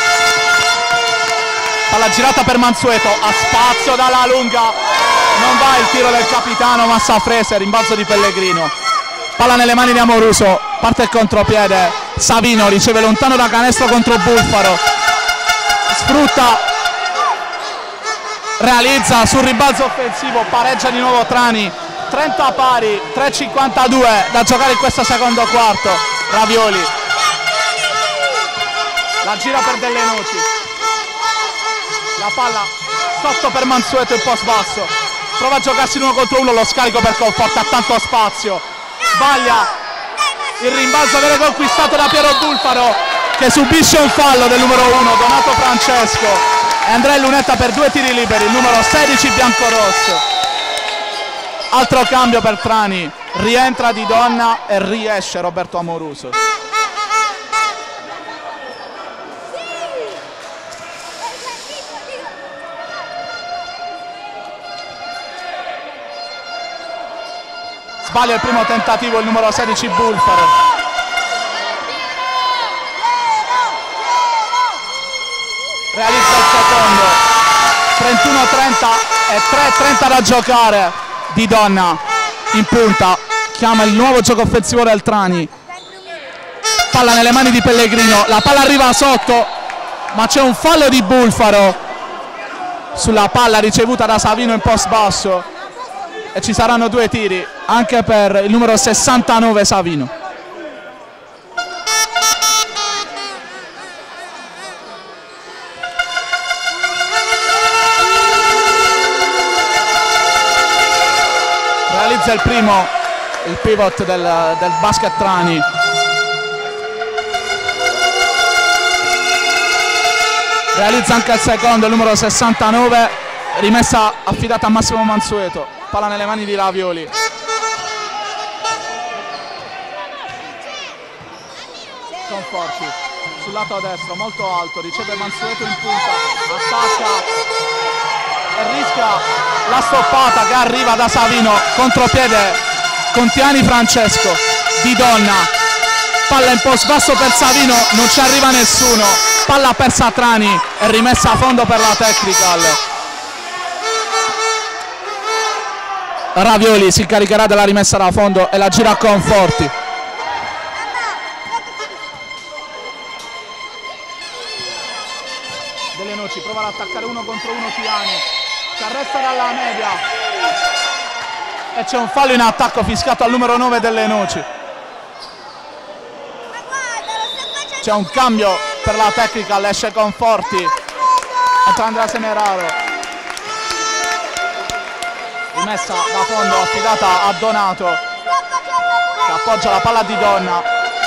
Palla girata per Mansueto, a spazio dalla lunga, non va il tiro del capitano Massafrese, rimbalzo di Pellegrino. Palla nelle mani di Amoruso, parte il contropiede, Savino riceve lontano da canestro contro Bulfaro, sfrutta, realizza sul rimbalzo offensivo, pareggia di nuovo Trani, 30 pari, 3:52 da giocare in questo secondo quarto. Ravioli, la gira per Delle Noci. La palla sotto per Mansueto in post basso, prova a giocarsi l'uno contro uno, lo scarico per Conforti, ha tanto spazio, sbaglia, il rimbalzo viene conquistato da Piero Bulfaro che subisce un fallo del numero 1 Donato Francesco e andrà in lunetta per 2 tiri liberi, il numero 16 biancorosso. Altro cambio per Trani, rientra Di Donna e riesce Roberto Amoruso. Sbaglia il primo tentativo il numero 16 Bulfaro. Realizza il secondo. 31-30 e 3:30 da giocare. Di Donna in punta. Chiama il nuovo gioco offensivo del Trani. Palla nelle mani di Pellegrino. La palla arriva sotto, ma c'è un fallo di Bulfaro sulla palla ricevuta da Savino in post basso. E ci saranno 2 tiri anche per il numero 69 Savino. Realizza il primo, il pivot del basket Trani. Realizza anche il secondo, il numero 69, rimessa affidata a Massimo Mansueto. Palla nelle mani di Ravioli. Conforti sul lato destro, molto alto, riceve Mansueto in punta, attacca e rischia la stoppata che arriva da Savino, contropiede Contiani Francesco. Di Donna, palla in post basso per Savino, non ci arriva nessuno, palla persa a Trani e rimessa a fondo per la Technical. Ravioli si incaricherà della rimessa da fondo e la gira a Conforti. Delle Noci prova ad attaccare uno contro uno Tiani, si arresta dalla media e c'è un fallo in attacco fischiato al numero 9 Delle Noci. C'è un cambio per la Technical, esce Conforti, entra Andrea Semeraro. Rimessa da fondo affidata a Donato che appoggia la palla di Donna.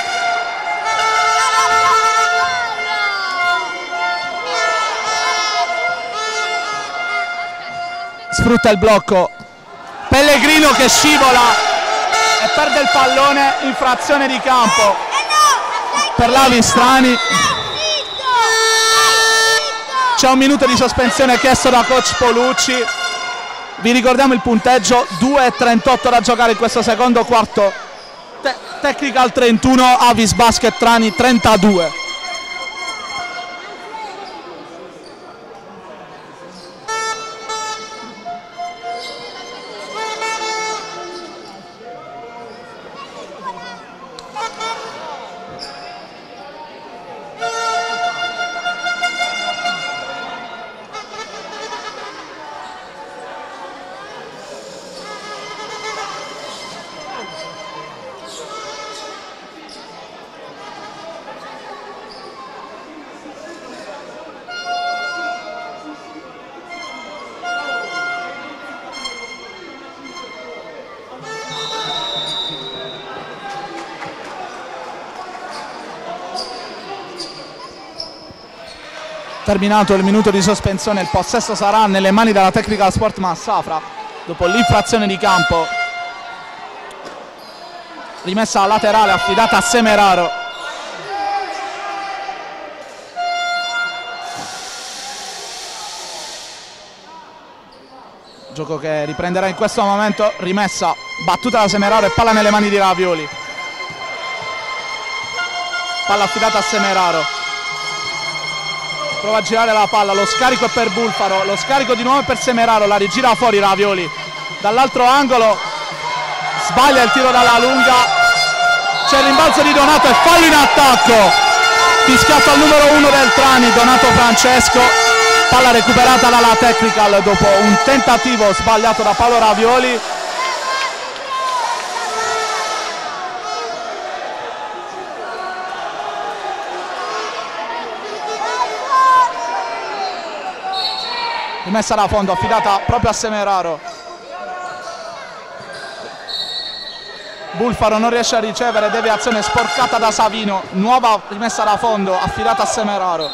Sfrutta il blocco Pellegrino che scivola e perde il pallone in frazione di campo per l'Avistrani. C'è un minuto di sospensione chiesto da coach Polucci. Vi ricordiamo il punteggio, 2:38 da giocare in questo secondo quarto. Technical 31, Avis Basket Trani 32. Terminato il minuto di sospensione, il possesso sarà nelle mani della Technical Sport Massafra dopo l'infrazione di campo. Rimessa laterale affidata a Semeraro. Gioco che riprenderà in questo momento. Rimessa battuta da Semeraro e palla nelle mani di Ravioli. Palla affidata a Semeraro. Prova a girare la palla, lo scarico è per Bulfaro, lo scarico di nuovo è per Semeraro, la rigira fuori Ravioli dall'altro angolo, sbaglia il tiro dalla lunga, c'è il rimbalzo di Donato e fallo in attacco, fischiato al numero 1 del Trani, Donato Francesco, palla recuperata dalla Technical dopo un tentativo sbagliato da Paolo Ravioli. Rimessa da fondo affidata proprio a Semeraro. Bulfaro non riesce a ricevere, deviazione sporcata da Savino, nuova rimessa da fondo affidata a Semeraro.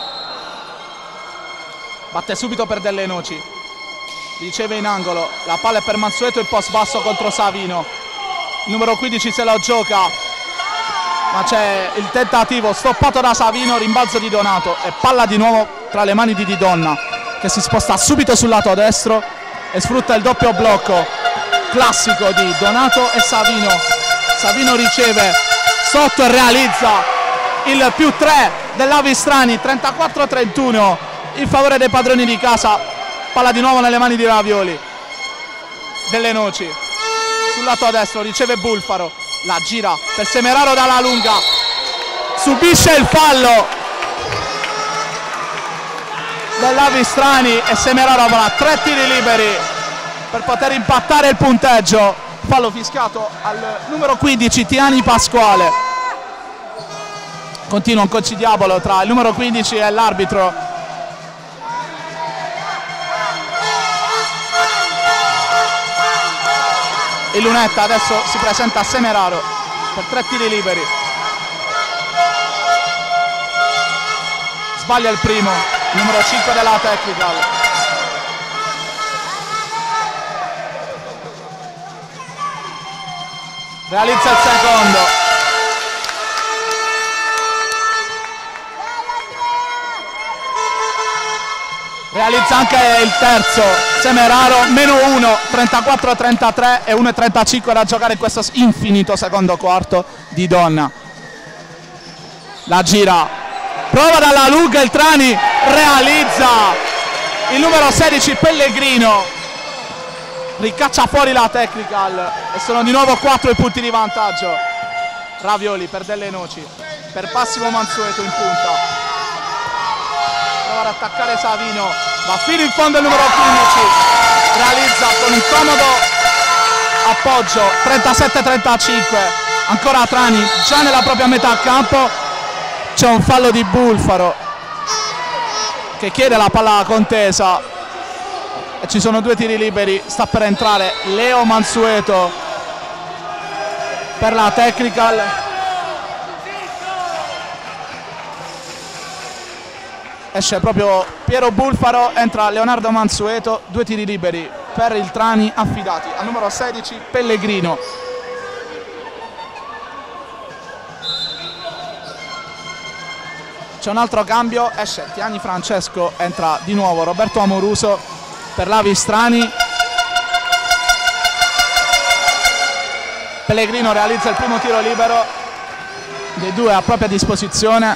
Batte subito per Delle Noci, riceve in angolo, la palla è per Mansueto, il post basso contro Savino, il numero 15 se lo gioca, ma c'è il tentativo stoppato da Savino, rimbalzo di Donato e palla di nuovo tra le mani di Di Donna, che si sposta subito sul lato destro e sfrutta il doppio blocco classico di Donato e Savino. Savino riceve sotto e realizza il +3 dell'Avistrani, 34-31 in favore dei padroni di casa. Palla di nuovo nelle mani di Ravioli. Delle Noci sul lato destro riceve Bulfaro, la gira per Semeraro dalla lunga, subisce il fallo dell'Avistrani e Semeraro avrà 3 tiri liberi per poter impattare il punteggio. Fallo fischiato al numero 15 Tiani Pasquale. Continua un conciliabolo tra il numero 15 e l'arbitro. Il Lunetta adesso si presenta a Semeraro per 3 tiri liberi. Sbaglia il primo, numero 5 della Technical. Realizza il secondo. Realizza anche il terzo. Semeraro, -1, 34-33 e 1-35 da giocare in questo infinito secondo quarto di Donna. La gira. Prova dalla lunga il Trani, realizza il numero 16 Pellegrino, ricaccia fuori la Technical e sono di nuovo 4 i punti di vantaggio. Ravioli per Delle Noci, per Massimo Mansueto in punta, prova ad attaccare Savino, va fino in fondo il numero 15, realizza con un comodo appoggio, 37-35, ancora Trani già nella propria metà campo. C'è un fallo di Bulfaro che chiede la palla contesa e ci sono 2 tiri liberi. Sta per entrare Leo Mansueto per la Technical. Esce proprio Piero Bulfaro, entra Leonardo Mansueto, 2 tiri liberi per il Trani affidati al numero 16 Pellegrino. C'è un altro cambio, esce Tiani Francesco, entra di nuovo Roberto Amoruso per l'Avistrani. Pellegrino realizza il primo tiro libero dei 2 a propria disposizione.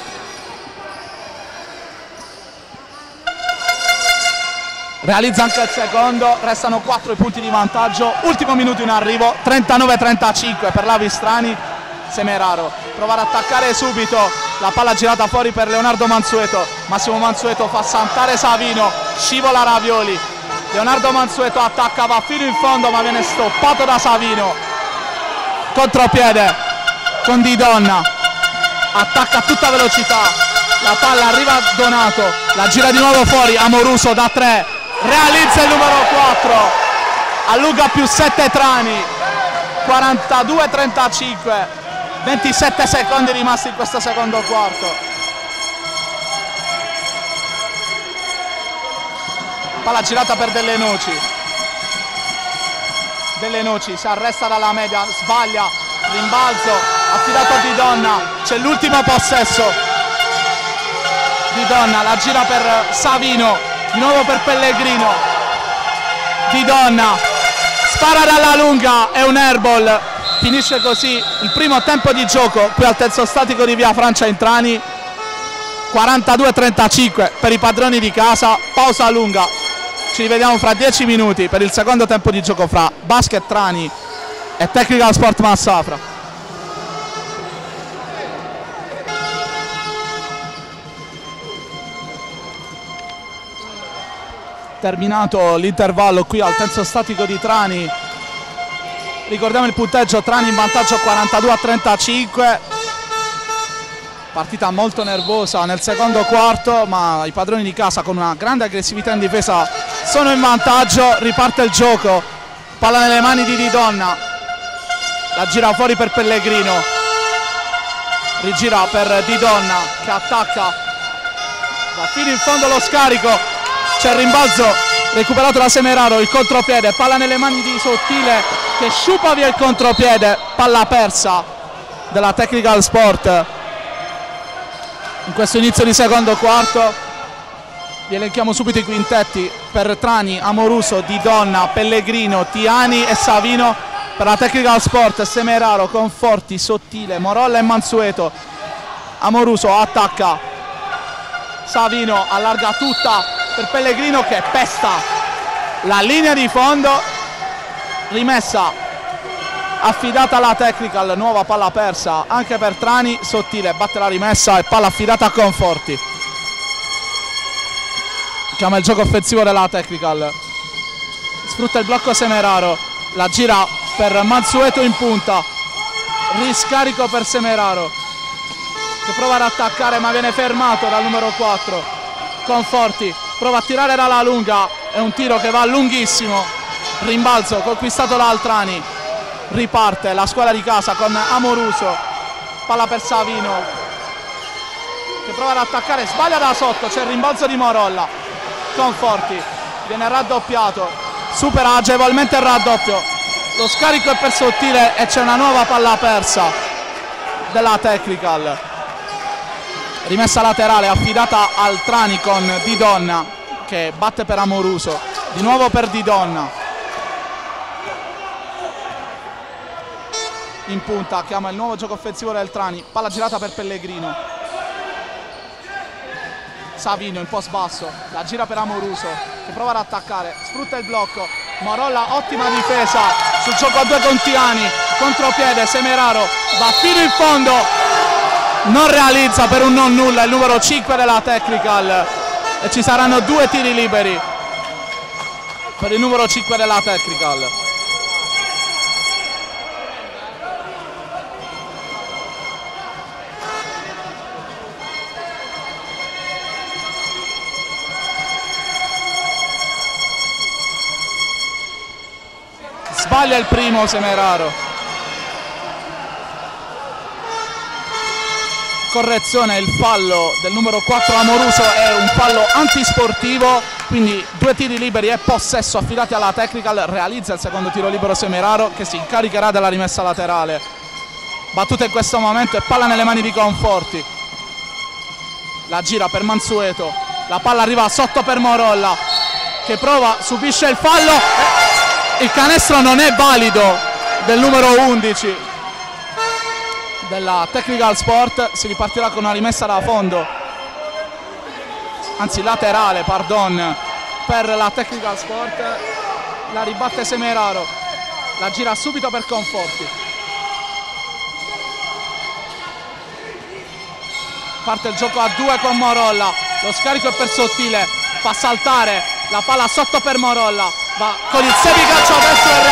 Realizza anche il secondo, restano 4 i punti di vantaggio, ultimo minuto in arrivo, 39-35 per l'Avistrani. Semeraro prova ad attaccare subito, la palla girata fuori per Leonardo Mansueto, Massimo Mansueto fa saltare Savino, scivola Ravioli, Leonardo Mansueto attacca, va fino in fondo ma viene stoppato da Savino, contropiede con Di Donna, attacca a tutta velocità, la palla arriva a Donato, la gira di nuovo fuori, Amoruso da 3, realizza il numero 4, allunga +7 Trani, 42-35, 27 secondi rimasti in questo secondo quarto. palla girata per Delle Noci. Delle Noci si arresta dalla media, sbaglia, rimbalzo, affidato a Di Donna, c'è l'ultimo possesso. Di Donna la gira per Savino, di nuovo per Pellegrino. Di Donna spara dalla lunga, è un airball. Finisce così il primo tempo di gioco qui al terzo statico di via Francia in Trani. 42-35 per i padroni di casa, pausa lunga. Ci rivediamo fra 10 minuti per il secondo tempo di gioco fra Basket Trani e Technical Sport Massafra. Terminato l'intervallo qui al terzo statico di Trani. Ricordiamo il punteggio: Trani in vantaggio 42-35. Partita molto nervosa nel secondo quarto, ma i padroni di casa con una grande aggressività in difesa sono in vantaggio. Riparte il gioco, palla nelle mani di Di Donna, la gira fuori per Pellegrino, rigira per Di Donna che attacca, va fino in fondo lo scarico, c'è il rimbalzo recuperato da Semeraro, il contropiede, palla nelle mani di Sottile che sciupa via il contropiede, palla persa della Technical Sport. In questo inizio di secondo quarto vi elenchiamo subito i quintetti: per Trani, Amoruso, Di Donna, Pellegrino, Tiani e Savino; per la Technical Sport, Semeraro, Conforti, Sottile, Morolla e Mansueto. Amoruso attacca, Savino allarga tutta per Pellegrino che pesta la linea di fondo, rimessa affidata alla Technical, nuova palla persa anche per Trani. Sottile batte la rimessa e palla affidata a Conforti. Chiama il gioco offensivo della Technical, sfrutta il blocco Semeraro, la gira per Mansueto in punta, riscarico per Semeraro che prova ad attaccare ma viene fermato dal numero 4. Conforti prova a tirare dalla lunga, è un tiro che va lunghissimo, rimbalzo conquistato da Altrani. Riparte la squadra di casa con Amoruso, palla per Savino che prova ad attaccare, sbaglia da sotto, c'è il rimbalzo di Morolla. Conforti viene raddoppiato, supera agevolmente il raddoppio, lo scarico è per Sottile e c'è una nuova palla persa della Technical. Rimessa laterale affidata al Trani con Di Donna che batte per Amoruso, di nuovo per Di Donna. In punta chiama il nuovo gioco offensivo del Trani, palla girata per Pellegrino. Savino in post basso, la gira per Amoruso che prova ad attaccare, sfrutta il blocco. Morolla, ottima difesa sul gioco a due con Tiani, contropiede Semeraro, va fino in fondo, non realizza per un non nulla il numero 5 della Technical e ci saranno due tiri liberi per il numero 5 della Technical. Sbaglia il primo Semeraro. Correzione, il fallo del numero 4 Amoruso è un fallo antisportivo, quindi due tiri liberi e possesso affidati alla Technical. Realizza il secondo tiro libero Semeraro che si incaricherà della rimessa laterale. Battuta in questo momento e palla nelle mani di Conforti. La gira per Mansueto, la palla arriva sotto per Morolla che prova, subisce il fallo. Il canestro non è valido del numero 11 della Technical Sport. Si ripartirà con una rimessa da fondo, anzi laterale, pardon, per la Technical Sport. La ribatte Semeraro, la gira subito per Conforti. Parte il gioco a due con Morolla, lo scarico è per Sottile, fa saltare la palla sotto per Morolla, va con il semicalcio adesso e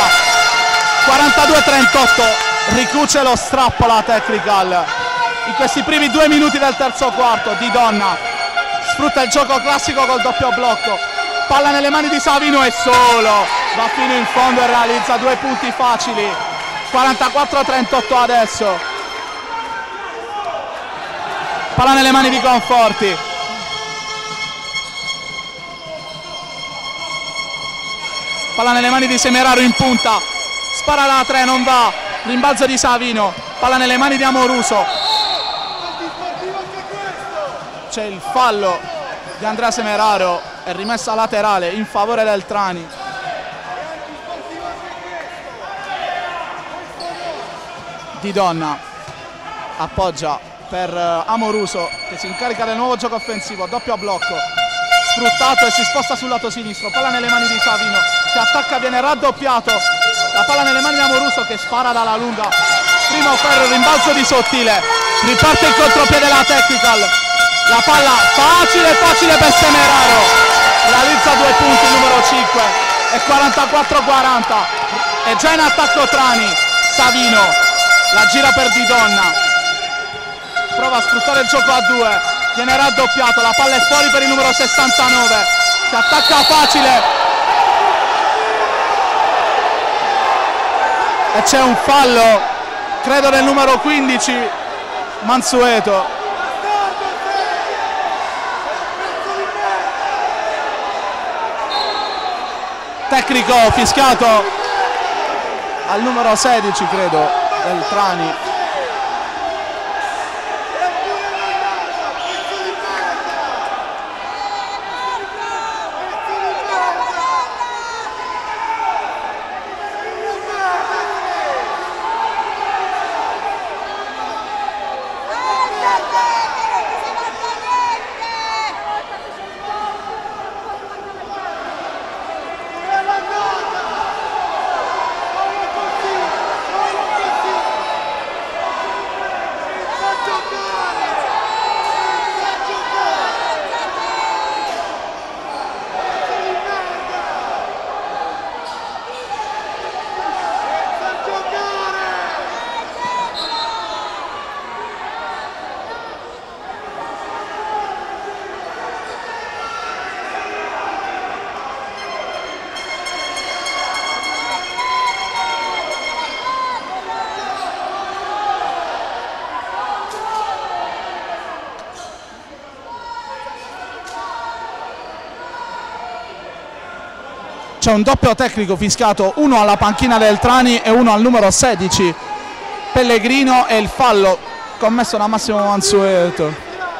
realizza 42-38. ricuce lo strappo la Technical in questi primi 2 minuti del terzo quarto. Di Donna sfrutta il gioco classico col doppio blocco, palla nelle mani di Savino e solo, va fino in fondo e realizza 2 punti facili. 44-38 adesso, palla nelle mani di Conforti. palla nelle mani di Semeraro in punta, spara da 3, non va, rimbalzo di Savino, palla nelle mani di Amoruso, c'è il fallo di Andrea Semeraro e rimessa laterale in favore del Trani. Di Donna appoggia per Amoruso che si incarica del nuovo gioco offensivo, doppio blocco, sfruttato e si sposta sul lato sinistro, palla nelle mani di Savino che attacca, viene raddoppiato, la palla nelle mani di Amoruso che spara dalla lunga, primo ferro, rimbalzo di Sottile, riparte il contropiede della Technical, la palla facile per Semeraro, realizza 2 punti il numero 5 e 44-40, è già in attacco Trani, Savino la gira per Di Donna, prova a sfruttare il gioco a 2, viene raddoppiato, la palla è fuori per il numero 69 che attacca facile e c'è un fallo credo del numero 15 Mansueto. Tecnico fischiato al numero 16 credo del Trani. C'è un doppio tecnico fischiato, uno alla panchina del Trani e uno al numero 16 Pellegrino, e il fallo commesso da Massimo Mansueto.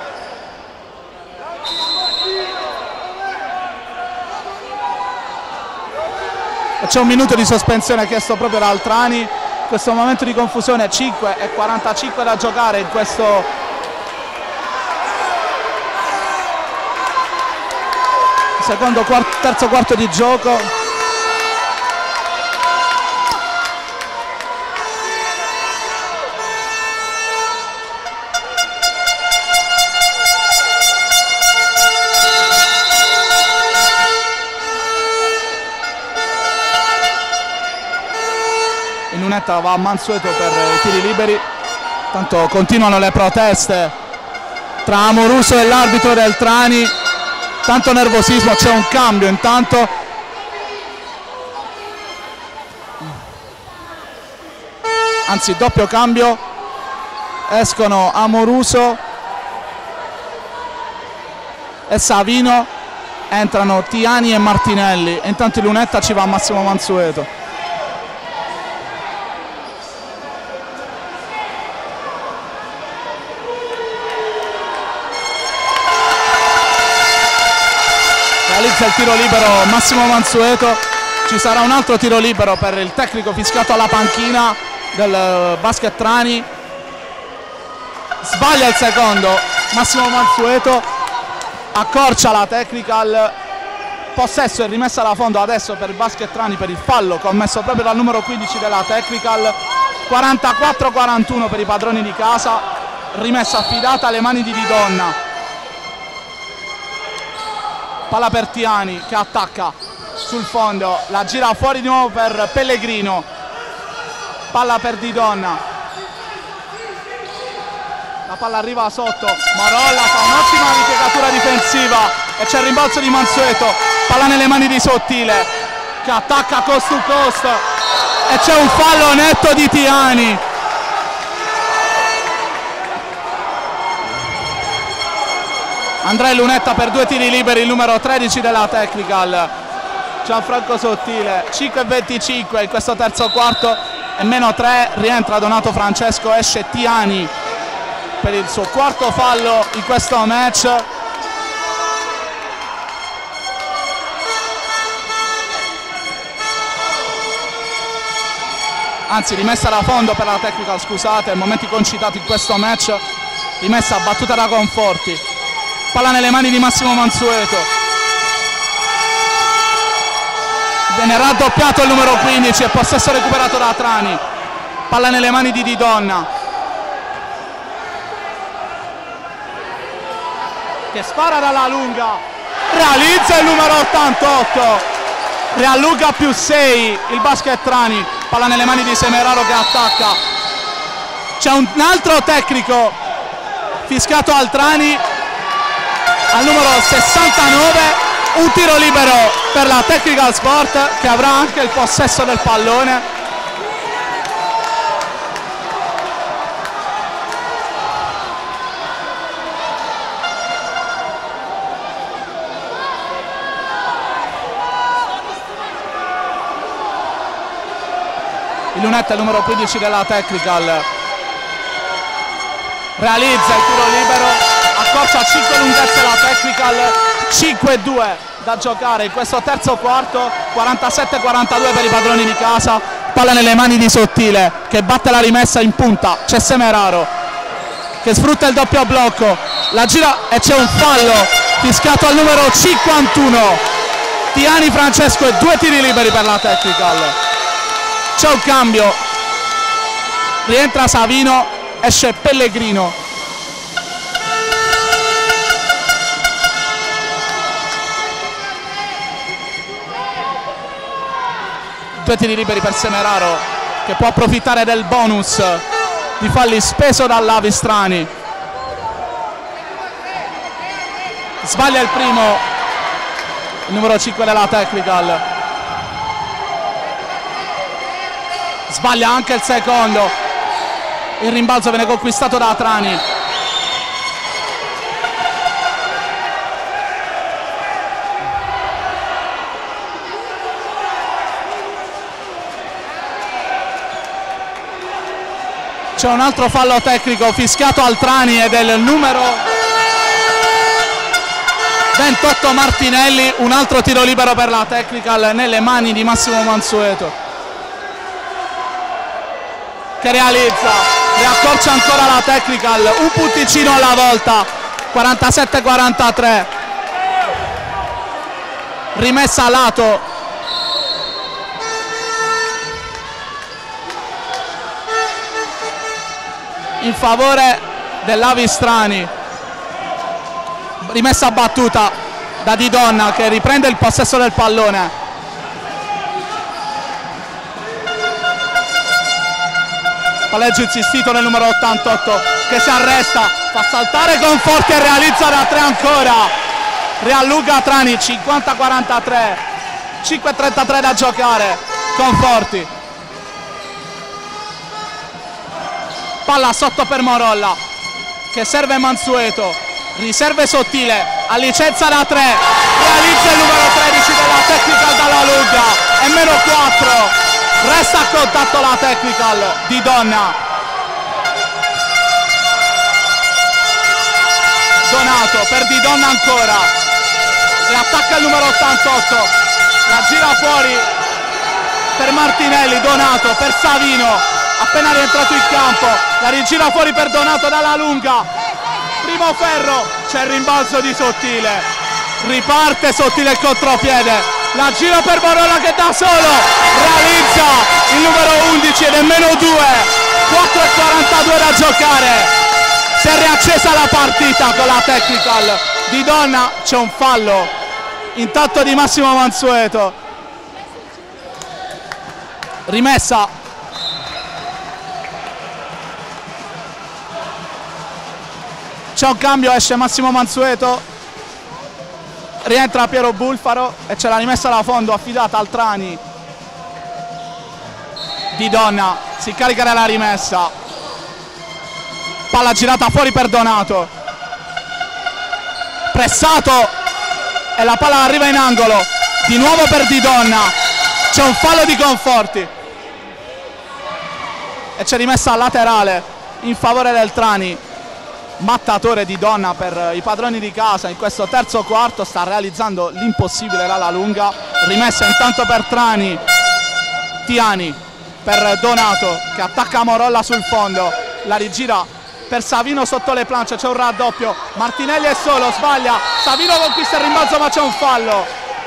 C'è un minuto di sospensione chiesto proprio dal Trani, questo momento di confusione, 5:45 da giocare in questo terzo quarto di gioco. In lunetta va Mansueto per i tiri liberi, tanto continuano le proteste tra Amoruso e l'arbitro del Trani. Tanto nervosismo, c'è un cambio intanto. Anzi, doppio cambio. Escono Amoruso e Savino, entrano Tiani e Martinelli. E intanto in lunetta ci va Massimo Mansueto. Realizza il tiro libero Massimo Mansueto, ci sarà un altro tiro libero per il tecnico fischiato alla panchina del Basket Trani, sbaglia il secondo Massimo Mansueto, accorcia la technical, possesso e rimessa da fondo adesso per il Basket Trani per il fallo commesso proprio dal numero 15 della technical, 44-41 per i padroni di casa, rimessa affidata alle mani di Di Donna. Palla per Tiani che attacca sul fondo, la gira fuori di nuovo per Pellegrino, palla per Di Donna, la palla arriva sotto, Marolla fa un'ottima ripiegatura difensiva e c'è il rimbalzo di Mansueto, palla nelle mani di Sottile che attacca coast to coast e c'è un fallo netto di Tiani. Andrea Lunetta per 2 tiri liberi, il numero 13 della technical. Gianfranco Sottile. 5:25 in questo terzo quarto e -3, rientra Donato Francesco, esce Tiani per il suo quarto fallo in questo match. Anzi, rimessa da fondo per la Technical, scusate, momenti concitati in questo match. Rimessa battuta da Conforti, palla nelle mani di Massimo Mansueto, viene raddoppiato il numero 15 e possesso recuperato da Trani. Palla nelle mani di Donna, che spara dalla lunga, realizza il numero 88, riallunga +6 il basket Trani. Palla nelle mani di Semeraro che attacca, c'è un altro tecnico fischiato al Trani al numero 69, un tiro libero per la Technical Sport che avrà anche il possesso del pallone. Il Lunetta, il numero 15 della Technical, realizza il tiro libero, accorcia 5 lunghezze la Technical, 5-2 da giocare in questo terzo quarto, 47-42 per i padroni di casa. Palla nelle mani di Sottile che batte la rimessa in punta, c'è Semeraro che sfrutta il doppio blocco, la gira e c'è un fallo fischiato al numero 51. Tiani Francesco e 2 tiri liberi per la Technical. C'è un cambio, rientra Savino, esce Pellegrino. Due tiri liberi per Semeraro che può approfittare del bonus di falli speso dall'Avistrani. Sbaglia il primo, il numero 5 della Technical. Sbaglia anche il secondo, il rimbalzo viene conquistato da Trani. C'è un altro fallo tecnico fischiato al Trani ed è il numero 28 Martinelli, un altro tiro libero per la Technical nelle mani di Massimo Mansueto che realizza, riaccorcia ancora la Technical, un punticino alla volta, 47-43, rimessa a lato in favore dell'Avistrani, rimessa battuta da Di Donna che riprende il possesso del pallone. Palleggio insistito nel numero 88 che si arresta, fa saltare Conforti e realizza da 3 ancora, riallunga Trani, 50-43, 5:33 da giocare. Conforti, palla sotto per Morolla che serve Mansueto, riserve Sottile, a licenza da 3, realizza il numero 13 della Technical dalla lunga e -4. Resta a contatto la Technical. Di Donna, Donato per Di Donna ancora, e attacca il numero 88, la gira fuori per Martinelli. Donato per Savino, appena rientrato in campo, la rigira fuori per Donato dalla lunga, primo ferro, c'è il rimbalzo di Sottile, riparte Sottile il contropiede, la gira per Morolla che da solo realizza il numero 11 ed è -2, 4:42 da giocare. Si è riaccesa la partita con la Technical. Di Donna, c'è un fallo intanto di Massimo Mansueto, rimessa c'è un cambio, esce Massimo Mansueto, rientra Piero Bulfaro e c'è la rimessa da fondo affidata al Trani. Di Donna si carica della rimessa, palla girata fuori per Donato, pressato e la palla arriva in angolo, di nuovo per Di Donna, c'è un fallo di Conforti e c'è rimessa laterale in favore del Trani. Mattatore Di Donna per i padroni di casa in questo terzo quarto, sta realizzando l'impossibile l'ala lunga. Rimessa intanto per Trani, Tiani per Donato che attacca Morolla sul fondo, la rigira per Savino sotto le planche, c'è un raddoppio, Martinelli è solo, sbaglia, Savino conquista il rimbalzo ma c'è un fallo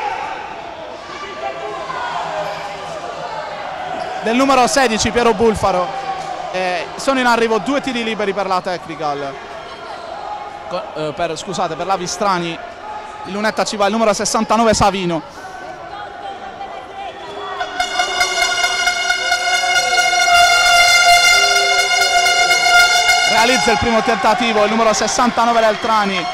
del numero 16 Piero Bulfaro. Sono in arrivo 2 tiri liberi per la Technical, scusate, per la Vistrani. In lunetta ci va il numero 69 Savino. Realizza il primo tentativo il numero 69 del Trani.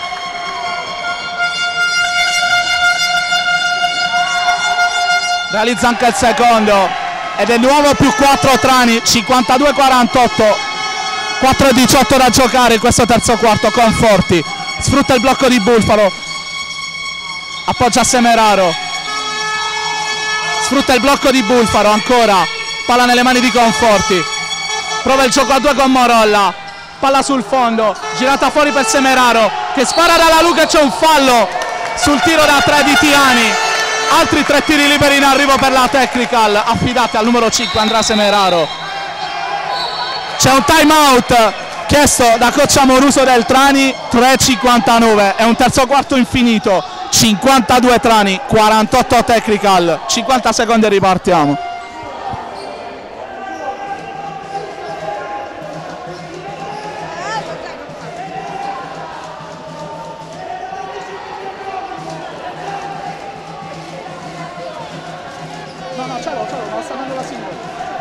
Realizza anche il secondo ed è nuovo più 4 Trani, 52-48, 4-18 da giocare in questo terzo quarto. Conforti sfrutta il blocco di Bulfaro, appoggia Semeraro, sfrutta il blocco di Bulfaro, ancora palla nelle mani di Conforti, prova il gioco a 2 con Morolla, palla sul fondo, girata fuori per Semeraro che spara dalla lunga e c'è un fallo sul tiro da 3 di Tiani. Altri 3 tiri liberi in arrivo per la Technical, affidati al numero 5 Andrea Semeraro. C'è un time out chiesto da coach Amoruso del Trani. 3:59, è un terzo quarto infinito, 52 Trani, 48 Technical, 50 secondi e ripartiamo. No, ce l'ho, ma sta andando la singola.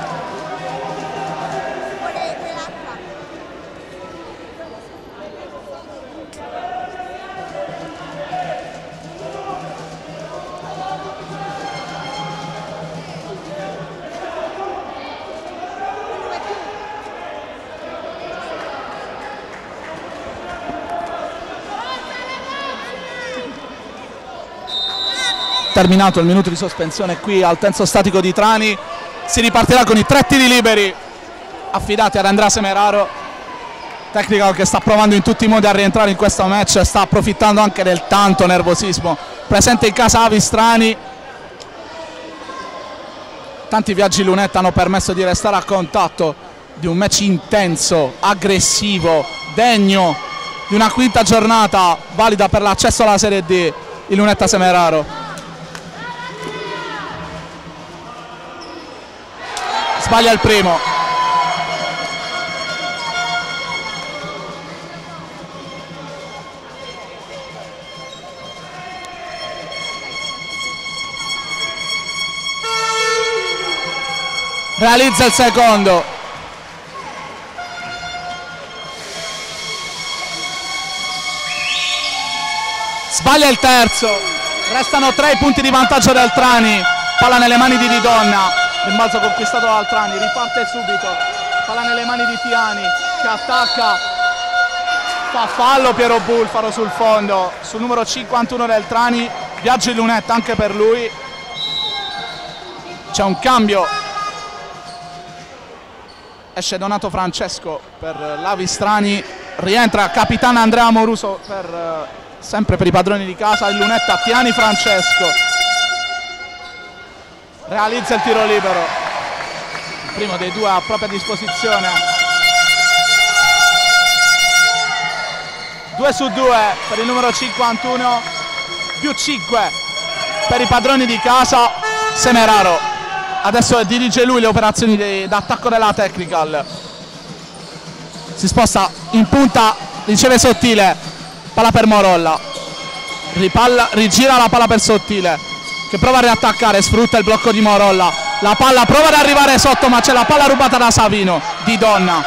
Terminato il minuto di sospensione qui al tenso statico di Trani, si ripartirà con i 3 tiri liberi affidati ad Andrea Semeraro. Technical che sta provando in tutti i modi a rientrare in questo match, sta approfittando anche del tanto nervosismo presente in casa Avistrani. Tanti viaggi lunetta hanno permesso di restare a contatto di un match intenso, aggressivo, degno di una quinta giornata valida per l'accesso alla Serie D. Il Lunetta Semeraro sbaglia il primo, realizza il secondo, sbaglia il terzo. Restano 3 punti di vantaggio del Trani, palla nelle mani di Di Donna. Rimbalzo conquistato dal Trani, riparte subito, palla nelle mani di Tiani che attacca, fa fallo Piero Bulfaro sul fondo, sul numero 51 del Trani, viaggio in lunetta anche per lui, c'è un cambio, esce Donato Francesco per l'Avistrani, rientra capitano Andrea Amoruso sempre per i padroni di casa. In lunetta Tiani Francesco realizza il tiro libero, il primo dei 2 a propria disposizione. 2 su 2 per il numero 51, più 5 per i padroni di casa. Semeraro adesso dirige lui le operazioni d'attacco della Technical, si sposta in punta, riceve Sottile, palla per Morolla, rigira la palla per Sottile che prova a riattaccare, sfrutta il blocco di Morolla, la palla prova ad arrivare sotto ma c'è la palla rubata da Savino. Di Donna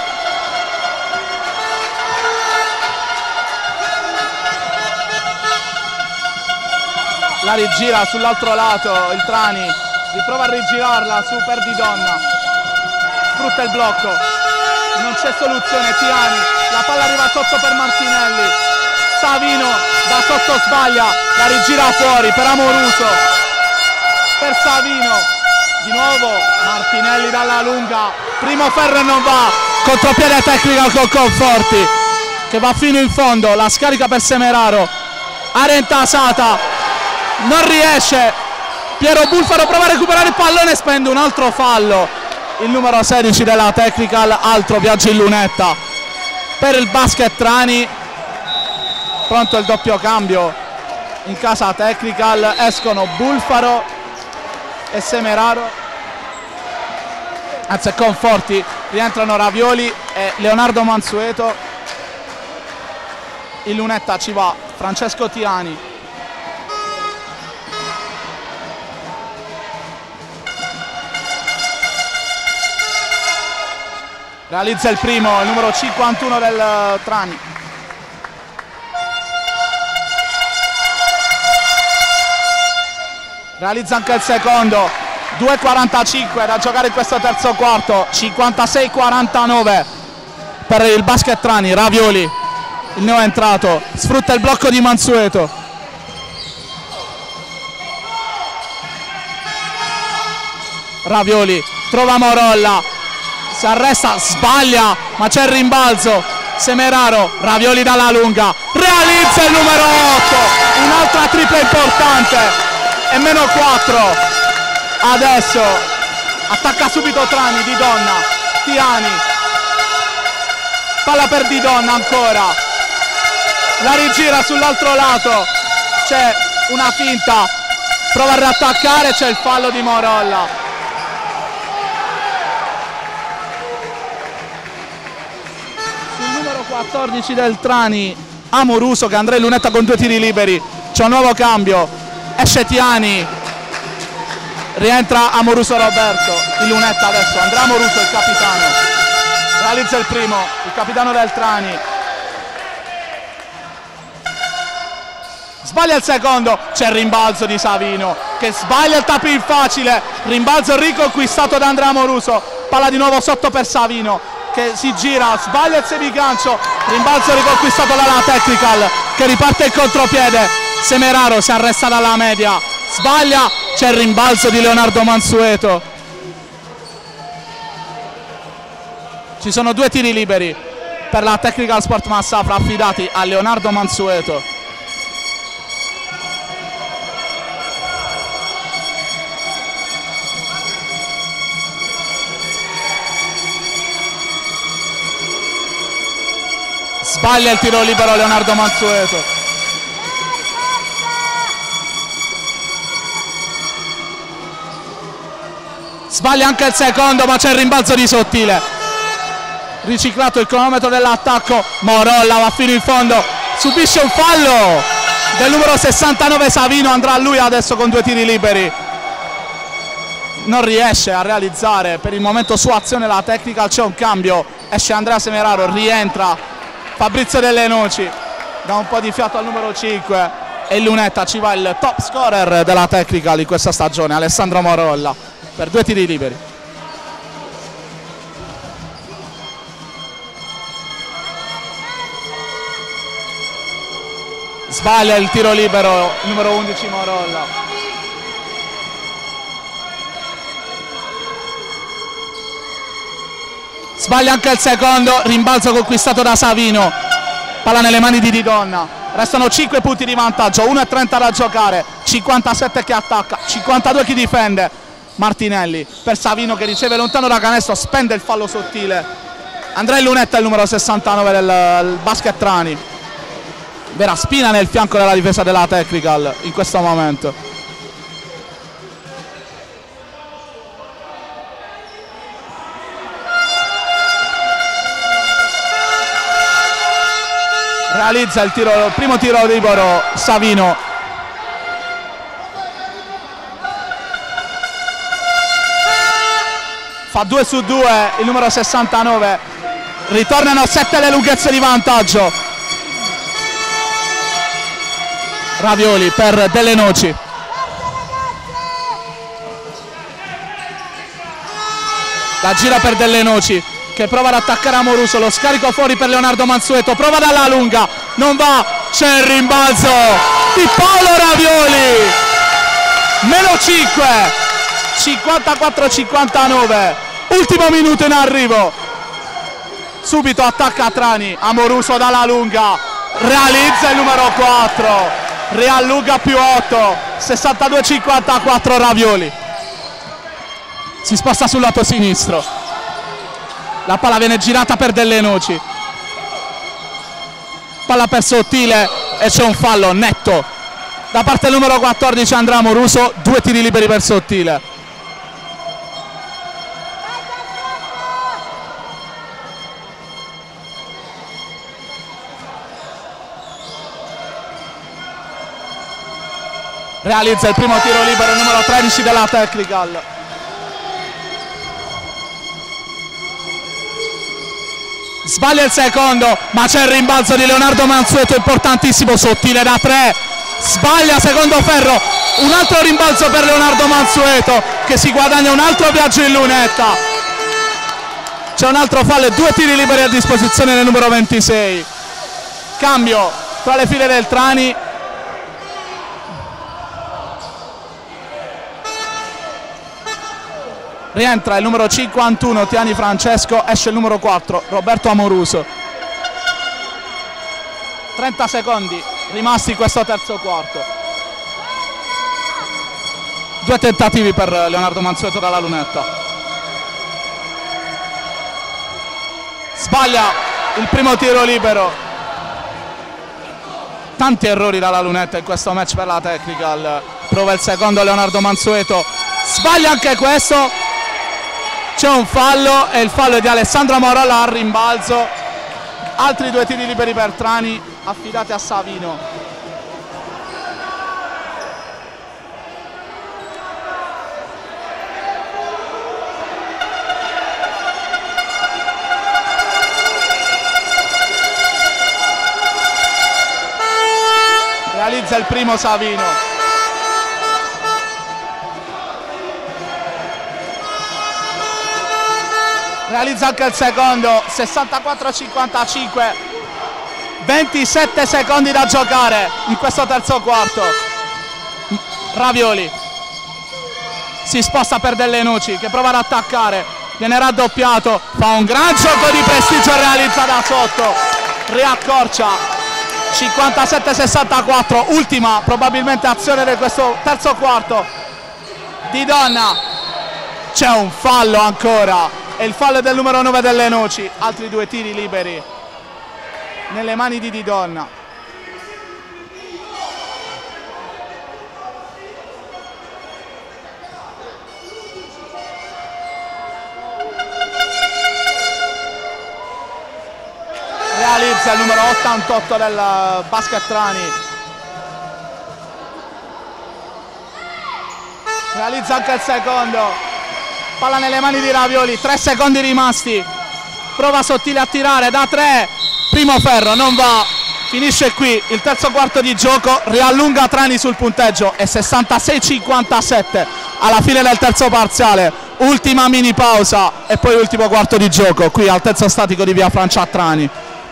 la rigira sull'altro lato, il Trani riprova a rigirarla su per Di Donna, sfrutta il blocco, non c'è soluzione. Tiani, la palla arriva sotto per Martinelli, Savino da sotto sbaglia, la rigira fuori per Amoruso, per Savino, di nuovo Martinelli dalla lunga, primo ferro e non va, contropiede Technical con Conforti che va fino in fondo, la scarica per Semeraro, area intasata, non riesce, Piero Bulfaro prova a recuperare il pallone e spende un altro fallo, il numero 16 della Technical, altro viaggio in lunetta per il basket Trani. Pronto il doppio cambio in casa Technical, escono Bulfaro e Semeraro, anzi Conforti, rientrano Ravioli e Leonardo Mansueto. In lunetta ci va Francesco Tiani, realizza il primo, il numero 51 del Trani. Realizza anche il secondo, 2:45 da giocare in questo terzo quarto, 56-49 per il basket Trani. Ravioli, il neo entrato, sfrutta il blocco di Mansueto. Ravioli trova Morolla, si arresta, sbaglia, ma c'è il rimbalzo. Semeraro, Ravioli dalla lunga, realizza il numero 8, un'altra tripla importante. E meno 4, adesso attacca subito Trani, Di Donna, Tiani, palla per Di Donna ancora, la rigira sull'altro lato, c'è una finta, prova a riattaccare, c'è il fallo di Morolla. Sul numero 14 del Trani, Amoruso che andrà in lunetta con 2 tiri liberi, c'è un nuovo cambio. Esce Tiani, rientra Amoruso Roberto, in lunetta adesso andrà Amoruso, il capitano, realizza il primo, il capitano del Trani, sbaglia il secondo, c'è il rimbalzo di Savino che sbaglia il tap in facile, rimbalzo riconquistato da Andrea Amoruso, palla di nuovo sotto per Savino che si gira, sbaglia il semigancio, rimbalzo riconquistato dalla Technical che riparte il contropiede. Semeraro si arresta dalla media, sbaglia, c'è il rimbalzo di Leonardo Mansueto. Ci sono 2 tiri liberi per la Technical Sport Massafra affidati a Leonardo Mansueto. Sbaglia il tiro libero Leonardo Mansueto. Sbaglia anche il secondo, ma c'è il rimbalzo di Sottile. Riciclato il cronometro dell'attacco, Morolla va fino in fondo, subisce un fallo del numero 69 Savino, andrà lui adesso con 2 tiri liberi. Non riesce a realizzare per il momento sua azione la Technical, c'è un cambio, esce Andrea Semeraro, rientra Fabrizio Delle Noci, dà un po' di fiato al numero 5 e in lunetta ci va il top scorer della Technical in questa stagione, Alessandro Morolla, per 2 tiri liberi. Sbaglia il tiro libero il numero 11 Morolla. Sbaglia anche il secondo, rimbalzo conquistato da Savino, palla nelle mani di Di Donna, restano 5 punti di vantaggio, 1:30 da giocare, 57 chi attacca, 52 chi difende. Martinelli per Savino che riceve lontano da canestro, spende il fallo sottile. Andrà in lunetta il numero 69 del basket Trani, vera spina nel fianco della difesa della Technical in questo momento. Realizza il primo tiro libero Savino. Fa 2 su 2 il numero 69, ritornano 7 le lunghezze di vantaggio. Ravioli per Delle Noci, la gira per Delle Noci che prova ad attaccare Amoruso, lo scarico fuori per Leonardo Mansueto, prova dalla lunga, non va, c'è il rimbalzo di Paolo Ravioli. meno 5, 54-59, ultimo minuto in arrivo. Subito attacca Trani, Amoruso dalla lunga, realizza il numero 4, riallunga più 8, 62-54 Ravioli. Si sposta sul lato sinistro, la palla viene girata per Delle Noci, palla per Sottile e c'è un fallo netto da parte del numero 14 Andrea Amoruso, 2 tiri liberi per Sottile. Realizza il primo tiro libero il numero 13 della Technical. Sbaglia il secondo, ma c'è il rimbalzo di Leonardo Mansueto importantissimo. Sottile da 3, sbaglia secondo ferro, un altro rimbalzo per Leonardo Mansueto che si guadagna un altro viaggio in lunetta. C'è un altro fallo e 2 tiri liberi a disposizione del numero 26. Cambio tra le file del Trani. Rientra il numero 51 Tiani Francesco, esce il numero 4 Roberto Amoruso. 30 secondi rimasti in questo terzo quarto. 2 tentativi per Leonardo Mansueto dalla lunetta. Sbaglia il primo tiro libero. Tanti errori dalla lunetta in questo match per la Technical. Prova il secondo Leonardo Mansueto, sbaglia anche questo. C'è un fallo e il fallo è di Alessandro Morolla al rimbalzo. Altri 2 tiri liberi per Trani affidati a Savino. Realizza il primo Savino. Realizza anche il secondo, 64-55, 27 secondi da giocare in questo terzo quarto. Ravioli si sposta per Delle Noci che prova ad attaccare, viene raddoppiato, fa un gran gioco di prestigio e realizza da sotto, riaccorcia. 57-64, ultima probabilmente azione di questo terzo quarto. Di Donna, c'è un fallo ancora. E il fallo del numero 9 Delle Noci, altri 2 tiri liberi nelle mani di Di Donna. Realizza il numero 88 del Basket Trani. Realizza anche il secondo. Palla nelle mani di Ravioli, 3 secondi rimasti. Prova Sottile a tirare da 3. Primo ferro, non va. Finisce qui il terzo quarto di gioco. Riallunga Trani sul punteggio. È 66-57 alla fine del terzo parziale. Ultima mini pausa e poi ultimo quarto di gioco qui al terzo statico di Via Francia a Trani.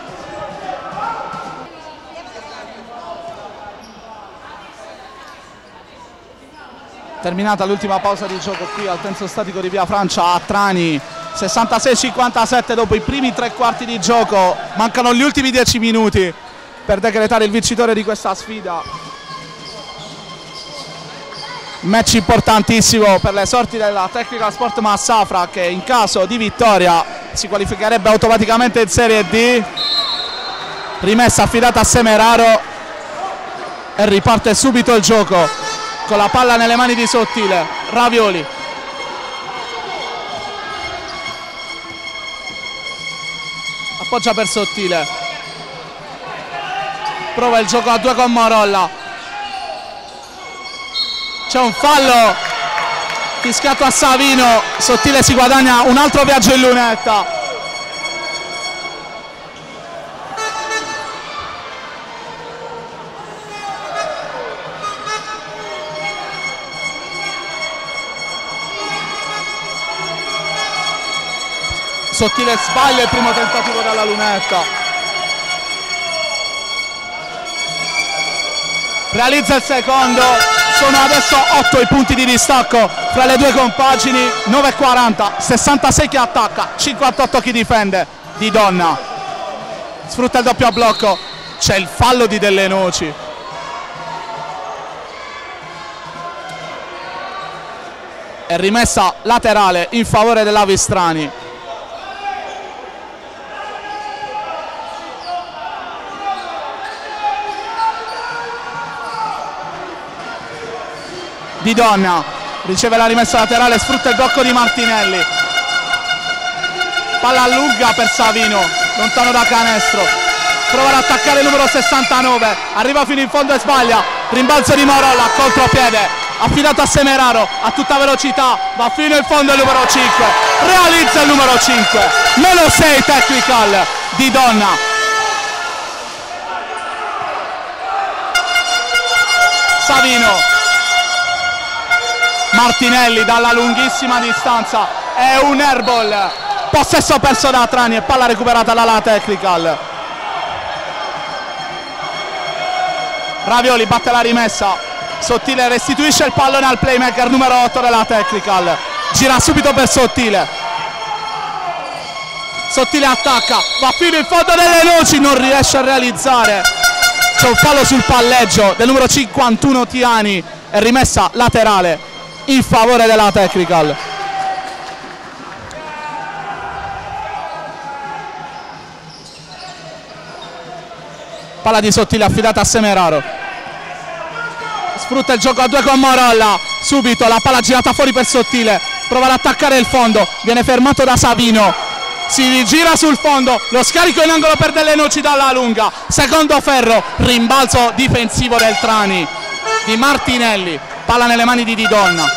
Terminata l'ultima pausa di gioco qui al terzo statico di Via Francia a Trani, 66-57 dopo i primi 3 quarti di gioco. Mancano gli ultimi 10 minuti per decretare il vincitore di questa sfida. Match importantissimo per le sorti della Technical Sport Massafra che in caso di vittoria si qualificherebbe automaticamente in Serie D. Rimessa affidata a Semeraro e riparte subito il gioco con la palla nelle mani di Sottile. Ravioli appoggia per Sottile, prova il gioco a 2 con Morolla, c'è un fallo fischiato a Savino. Sottile si guadagna un altro viaggio in lunetta. Sottile sbaglia il primo tentativo dalla lunetta. Realizza il secondo, Sono adesso 8 i punti di distacco fra le due compagini, 9,40, 66 chi attacca, 58 chi difende. Di Donna sfrutta il doppio blocco, c'è il fallo di Delle Noci. È rimessa laterale in favore dell'Avistrani. Di Donna riceve la rimessa laterale, sfrutta il blocco di Martinelli, palla lunga per Savino, lontano da canestro, prova ad attaccare il numero 69, arriva fino in fondo e sbaglia, rimbalzo di Morolla, contropiede, affidato a Semeraro, a tutta velocità, va fino in fondo il numero 5, realizza il numero 5, meno 6 technical di Donna. Savino, Martinelli dalla lunghissima distanza, è un airball, possesso perso da Trani e palla recuperata dalla technical. Ravioli batte la rimessa, Sottile restituisce il pallone al playmaker numero 8 della technical, gira subito per Sottile, Sottile attacca, va fino in fondo Delle Noci, non riesce a realizzare, c'è un fallo sul palleggio del numero 51 Tiani e rimessa laterale in favore della technical. Palla di Sottile affidata a Semeraro, sfrutta il gioco a due con Morolla, subito la palla girata fuori per Sottile, prova ad attaccare il fondo, viene fermato da Savino, si rigira sul fondo, lo scarico in angolo per Delle Noci dalla lunga, secondo ferro, rimbalzo difensivo del Trani di Martinelli, palla nelle mani di Donna.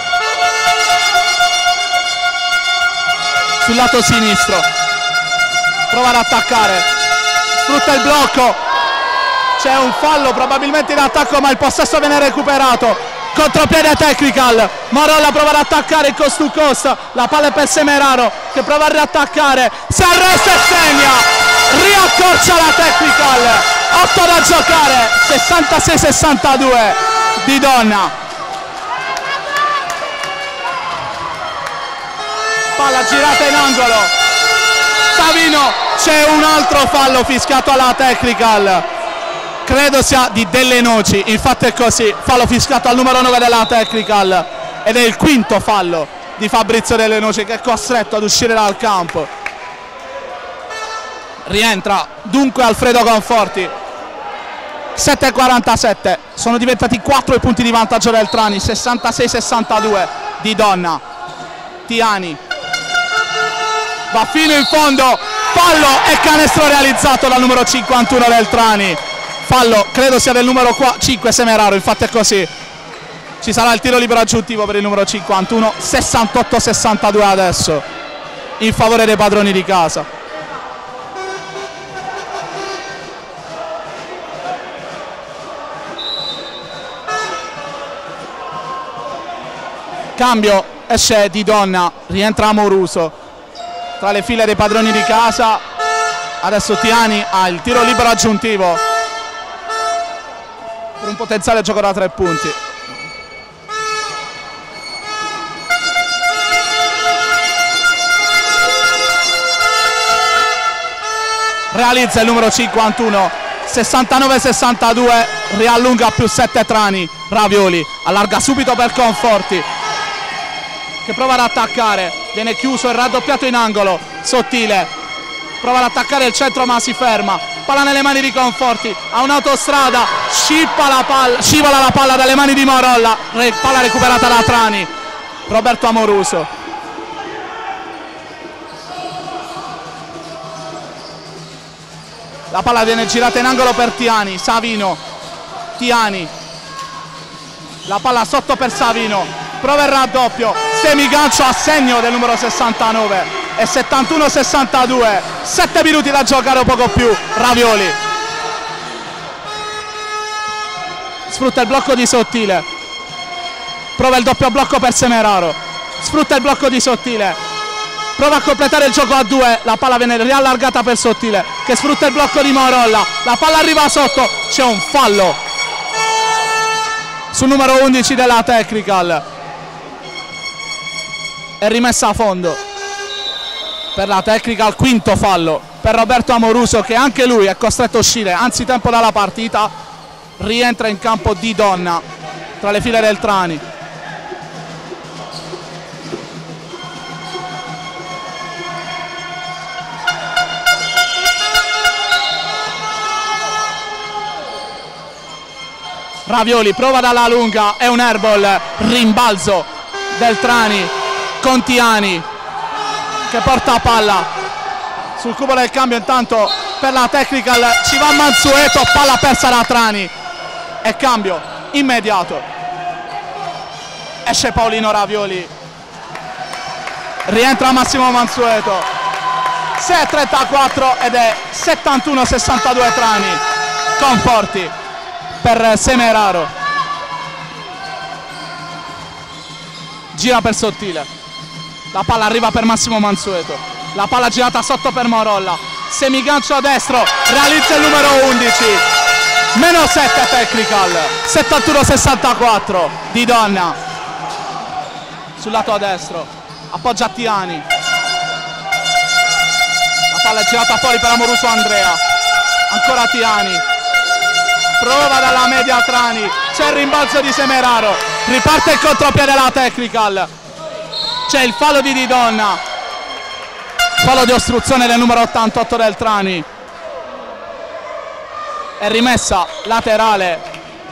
Sul lato sinistro prova ad attaccare, sfrutta il blocco, c'è un fallo probabilmente in attacco ma il possesso viene recuperato, contropiede technical, Morolla prova ad attaccare il cost to cost, la palla è per Semeraro che prova a riattaccare, si arresta e segna, riaccorcia la technical, 8 da giocare, 66-62 di Donna. Palla girata in angolo, Savino, c'è un altro fallo fischiato alla technical, credo sia di Delle Noci, infatti è così, fallo fischiato al numero 9 della technical ed è il quinto fallo di Fabrizio Delle Noci che è costretto ad uscire dal campo. Rientra dunque Alfredo Conforti, 7,47, sono diventati 4 i punti di vantaggio del Trani, 66-62 di Donna. Tiani va fino in fondo, fallo e canestro realizzato dal numero 51 del Trani, fallo credo sia del numero 5 Semeraro, infatti è così, ci sarà il tiro libero aggiuntivo per il numero 51, 68-62 adesso in favore dei padroni di casa. Cambio, esce Di Donna, rientra Amoruso tra le file dei padroni di casa, adesso Tiani ha il tiro libero aggiuntivo per un potenziale gioco da 3 punti. Realizza il numero 51, 69-62, riallunga a più 7 Trani, Ravioli allarga subito per Conforti che prova ad attaccare, viene chiuso e raddoppiato in angolo, Sottile prova ad attaccare il centro ma si ferma, palla nelle mani di Conforti, ha un'autostrada, scivola la palla dalle mani di Morolla, palla recuperata da Trani, Roberto Amoruso. La palla viene girata in angolo per Tiani, Savino, Tiani, la palla sotto per Savino, prova il raddoppio, semigancio a segno del numero 69 e 71-62, 7 minuti da giocare o poco più, Ravioli sfrutta il blocco di Sottile, prova il doppio blocco per Semeraro, sfrutta il blocco di Sottile, prova a completare il gioco a 2, la palla viene riallargata per Sottile che sfrutta il blocco di Morolla, la palla arriva sotto, c'è un fallo sul numero 11 della Technical. È rimessa a fondo per la Technical, quinto fallo per Roberto Amoruso, che anche lui è costretto a uscire anzitempo dalla partita. Rientra in campo Di Donna tra le file del Trani. Ravioli prova dalla lunga, è un airball, rimbalzo del Trani con Tiani che porta palla sul cubo del cambio. Intanto per la Technical ci va Mansueto, palla persa da Trani e cambio immediato. Esce Paolino Ravioli, rientra Massimo Mansueto. 6:34 ed è 71-62 Trani. Conforti per Semeraro, gira per Sottile, la palla arriva per Massimo Mansueto, la palla girata sotto per Morolla, semigancio a destro, realizza il numero 11, meno 7 Technical, 71-64 Di Donna sul lato a destro, appoggia Tiani, la palla è girata fuori per Amoruso Andrea, ancora Tiani, prova dalla media Trani, c'è il rimbalzo di Semeraro, riparte il contropiede della Technical, c'è il fallo di Di Donna, fallo di ostruzione del numero 88 del Trani, è rimessa laterale,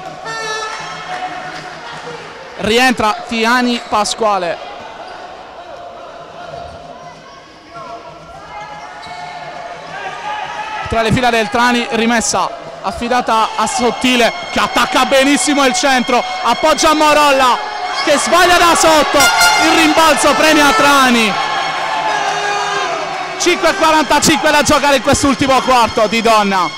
rientra Tiani Pasquale. Tra le fila del Trani, rimessa affidata a Sottile che attacca benissimo il centro, appoggia Morolla che sbaglia da sotto, il rimbalzo premia Trani. 5:45 da giocare in quest'ultimo quarto. Di Donna,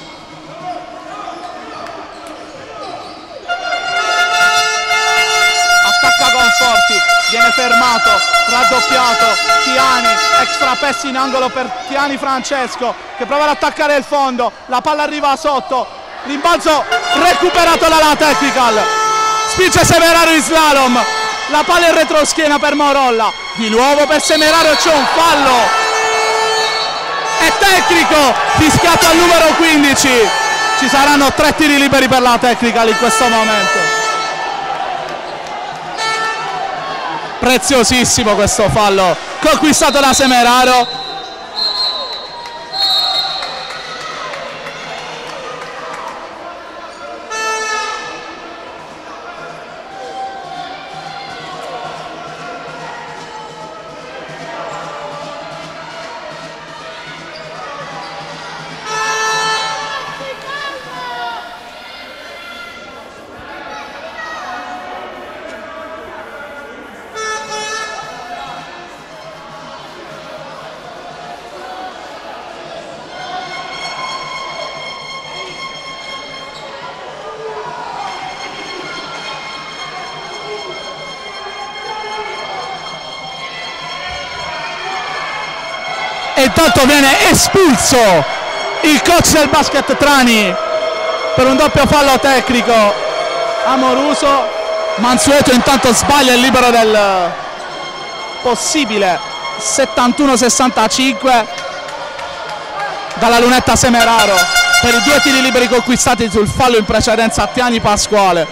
attacca Conforti, viene fermato, raddoppiato Tiani, extra pass in angolo per Tiani Francesco che prova ad attaccare il fondo, la palla arriva sotto, rimbalzo recuperato dalla Technical, spinge Semeraro in slalom, la palla in retroschiena per Morolla, di nuovo per Semeraro, c'è un fallo, è tecnico, fischiato al numero 15, ci saranno 3 tiri liberi per la Technical in questo momento. Preziosissimo questo fallo conquistato da Semeraro. E intanto viene espulso il coach del basket Trani per un doppio fallo tecnico. Amoruso, Mansueto intanto sbaglia il libero del possibile 71-65 dalla lunetta Semeraro per i 2 tiri liberi conquistati sul fallo in precedenza a Tiani Pasquale.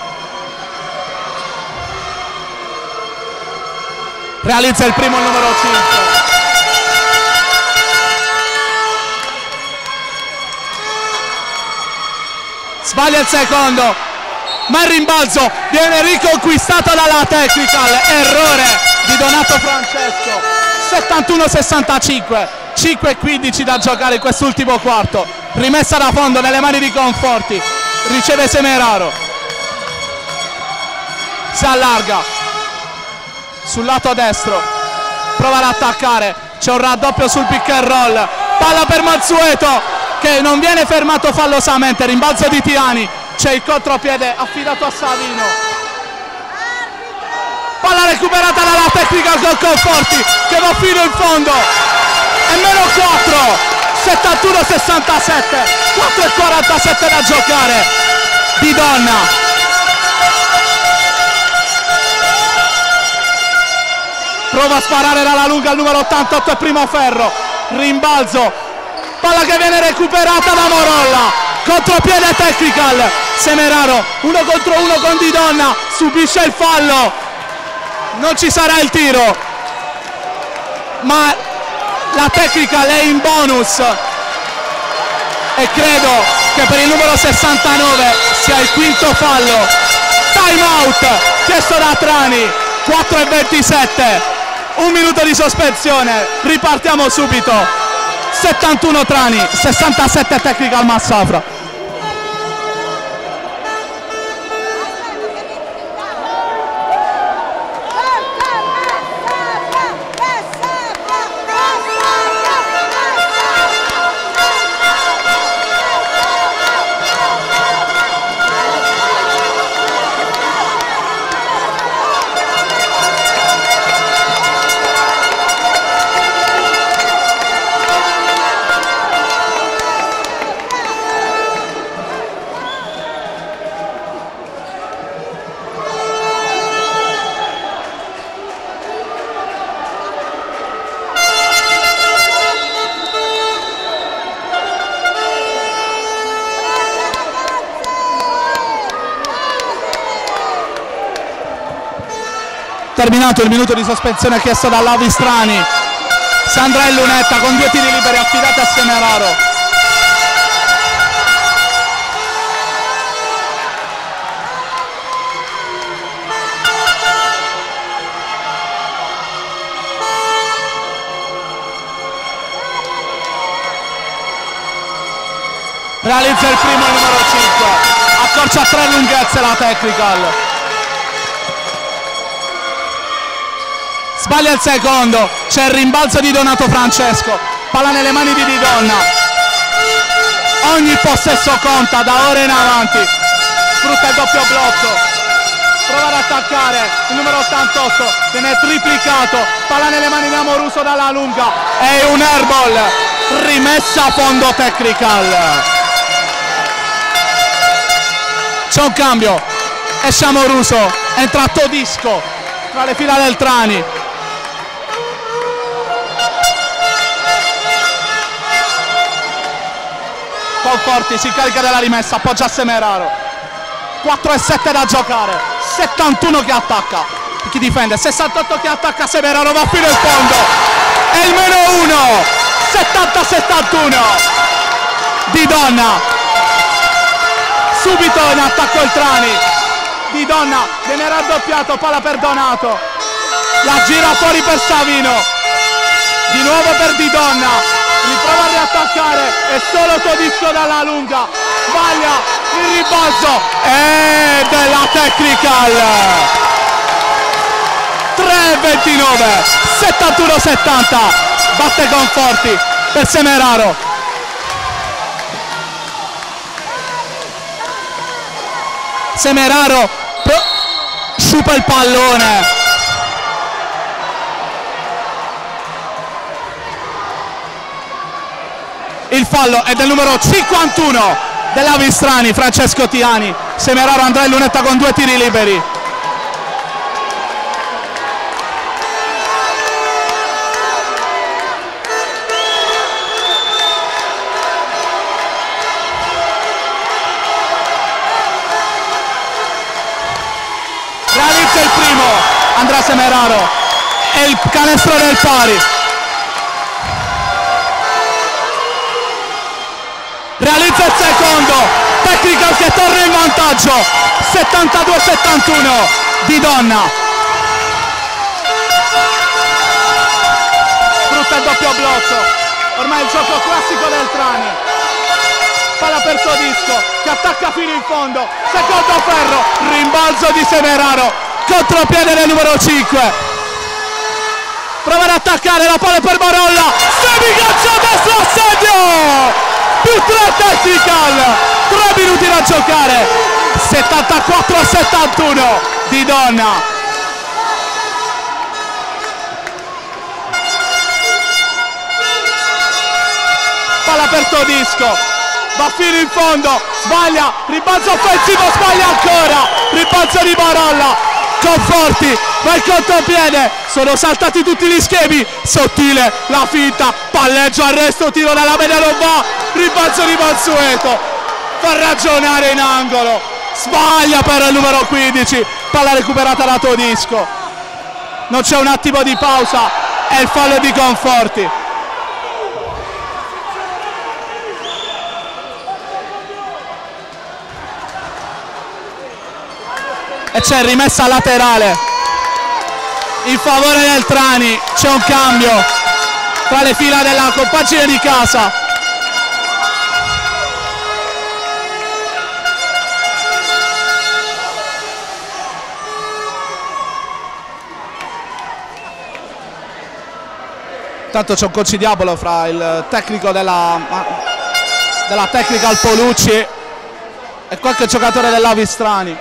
Realizza il primo il numero 5. Sbaglia il secondo, ma il rimbalzo viene riconquistato dalla Technical. Errore di Donato Francesco. 71-65, 5:15 da giocare in quest'ultimo quarto. Rimessa da fondo nelle mani di Conforti, riceve Semeraro, si allarga sul lato destro, prova ad attaccare, c'è un raddoppio sul pick and roll, palla per Mansueto che non viene fermato fallosamente, rimbalzo di Tiani, c'è il contropiede affidato a Savino, palla recuperata dalla Technical con Conforti che va fino in fondo, e meno 4, 71-67, 4:47 da giocare. Di Donna prova a sparare dalla lunga il numero 88 e Primo Ferro, rimbalzo, palla che viene recuperata da Morolla, contropiede Technical, Semeraro 1 contro 1 con Di Donna, subisce il fallo, non ci sarà il tiro, ma la Technical è in bonus e credo che per il numero 69 sia il quinto fallo. Time out chiesto da Trani, 4:27, 1 minuto di sospensione, ripartiamo subito. 71 Trani, 67 Technical Massafra. Terminato il minuto di sospensione chiesto dall'Avistrani, Sandra e Lunetta con 2 tiri liberi affidati a Semeraro. Realizza il primo il numero 5, accorcia a 3 lunghezze la Technical. Sbaglia il secondo, c'è il rimbalzo di Donato Francesco, palla nelle mani di Di Donna, ogni possesso conta da ora in avanti, sfrutta il doppio blocco, prova ad attaccare il numero 88, viene triplicato, palla nelle mani di Amoruso dalla lunga, è un airball, rimessa a fondo Technical. C'è un cambio, esce Amoruso, entra Todisco tra le fila del Trani. Conforti si carica della rimessa, appoggia a Semeraro, 4:7 da giocare, 71 che attacca, chi difende, 68 che attacca Semeraro, va fino in fondo, è il -1, 70-71, Di Donna, subito in attacco il Trani, Di Donna viene raddoppiato, palla per Donato, la gira fuori per Savino, di nuovo per Di Donna, riprova a riattaccare e solo Todisco dalla lunga, sbaglia il rimbalzo e della Technical. 3:29, 71-70, batte Conforti per Semeraro. Semeraro sciupa il pallone. Il fallo è del numero 51 dell'Avistrani, Francesco Tiani. Semeraro andrà in lunetta con 2 tiri liberi. Realizza il primo, andrà Semeraro, è il canestro del pari. Realizza il secondo, Technical che torna in vantaggio, 72-71, Di Donna. Sfrutta il doppio blocco, ormai il gioco classico del Trani. Palla per Todisco, che attacca fino in fondo, secondo ferro, rimbalzo di Semeraro, contropiede del numero 5. Prova ad attaccare, la palla per Marolla, semicacciata sul segno! Più 3 Technical, 3 minuti da giocare, 74-71 Di Donna. Palla per Todisco, va fino in fondo, sbaglia, rimbalzo offensivo, sbaglia ancora, rimbalzo di Marolla, Conforti, va il contropiede, sono saltati tutti gli schemi, Sottile, la finta, palleggio, arresto, tiro dalla media, non va, rimbalzo di Mansueto, fa ragionare in angolo, sbaglia per il numero 15, palla recuperata da Todisco, non c'è un attimo di pausa, è il fallo di Conforti. E c'è rimessa laterale in favore del Trani, c'è un cambio tra le fila della compagine di casa. Intanto c'è un conciliabolo fra il tecnico della Technical Polucci e qualche giocatore dell'Avistrani.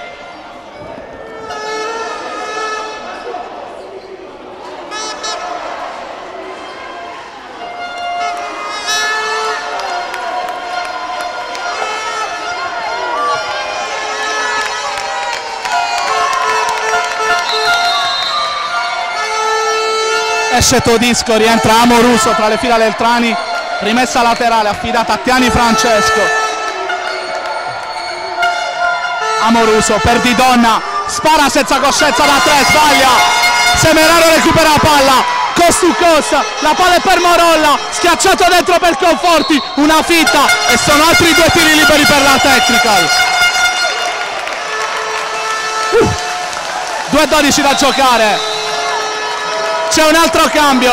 Esce Todisco, rientra Amoruso tra le fila del Trani, rimessa laterale affidata a Tiani Francesco. Amoruso per Di Donna, spara senza coscienza da 3, sbaglia, Semeraro recupera la palla, cost to cost, la palla è per Morolla, schiacciato dentro per Conforti, una fitta e sono altri 2 tiri liberi per la Technical. 2:12 da giocare. C'è un altro cambio,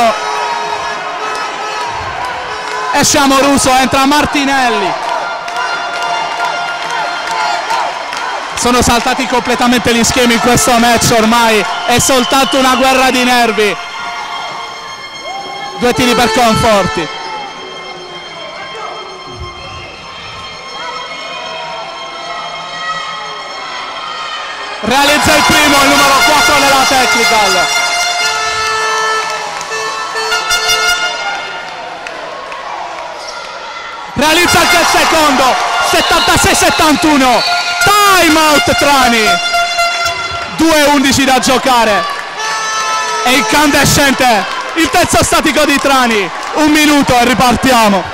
esce Amoruso, entra Martinelli. Sono saltati completamente gli schemi in questo match, ormai è soltanto una guerra di nervi. 2 tiri per Conforti. Realizza il primo, il numero 4 della Technical. Realizza anche il secondo, 76-71, time out Trani, 2:11 da giocare, è incandescente il terzo statico di Trani, 1 minuto e ripartiamo.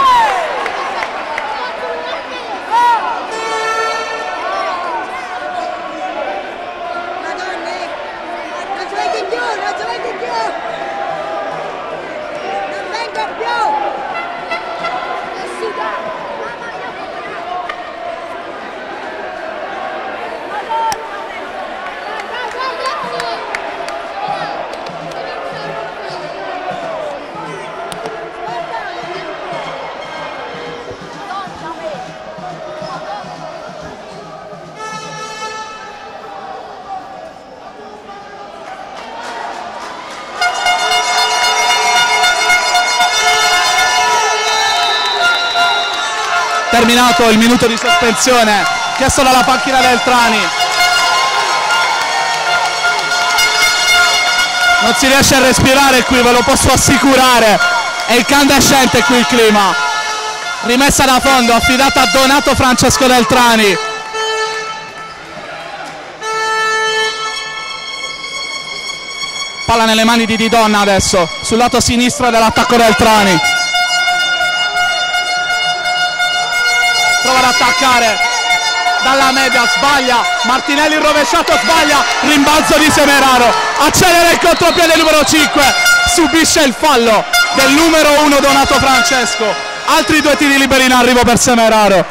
Terminato il minuto di sospensione chiesto dalla panchina del Trani. Non si riesce a respirare qui, ve lo posso assicurare, è incandescente qui il clima. Rimessa da fondo affidata a Donato Francesco del Trani. Palla nelle mani di Donna adesso sul lato sinistro dell'attacco del Trani. Prova ad attaccare dalla media, sbaglia, Martinelli rovesciato, sbaglia, rimbalzo di Semeraro, accelera il contropiede numero 5, subisce il fallo del numero 1 Donato Francesco, altri 2 tiri liberi in arrivo per Semeraro.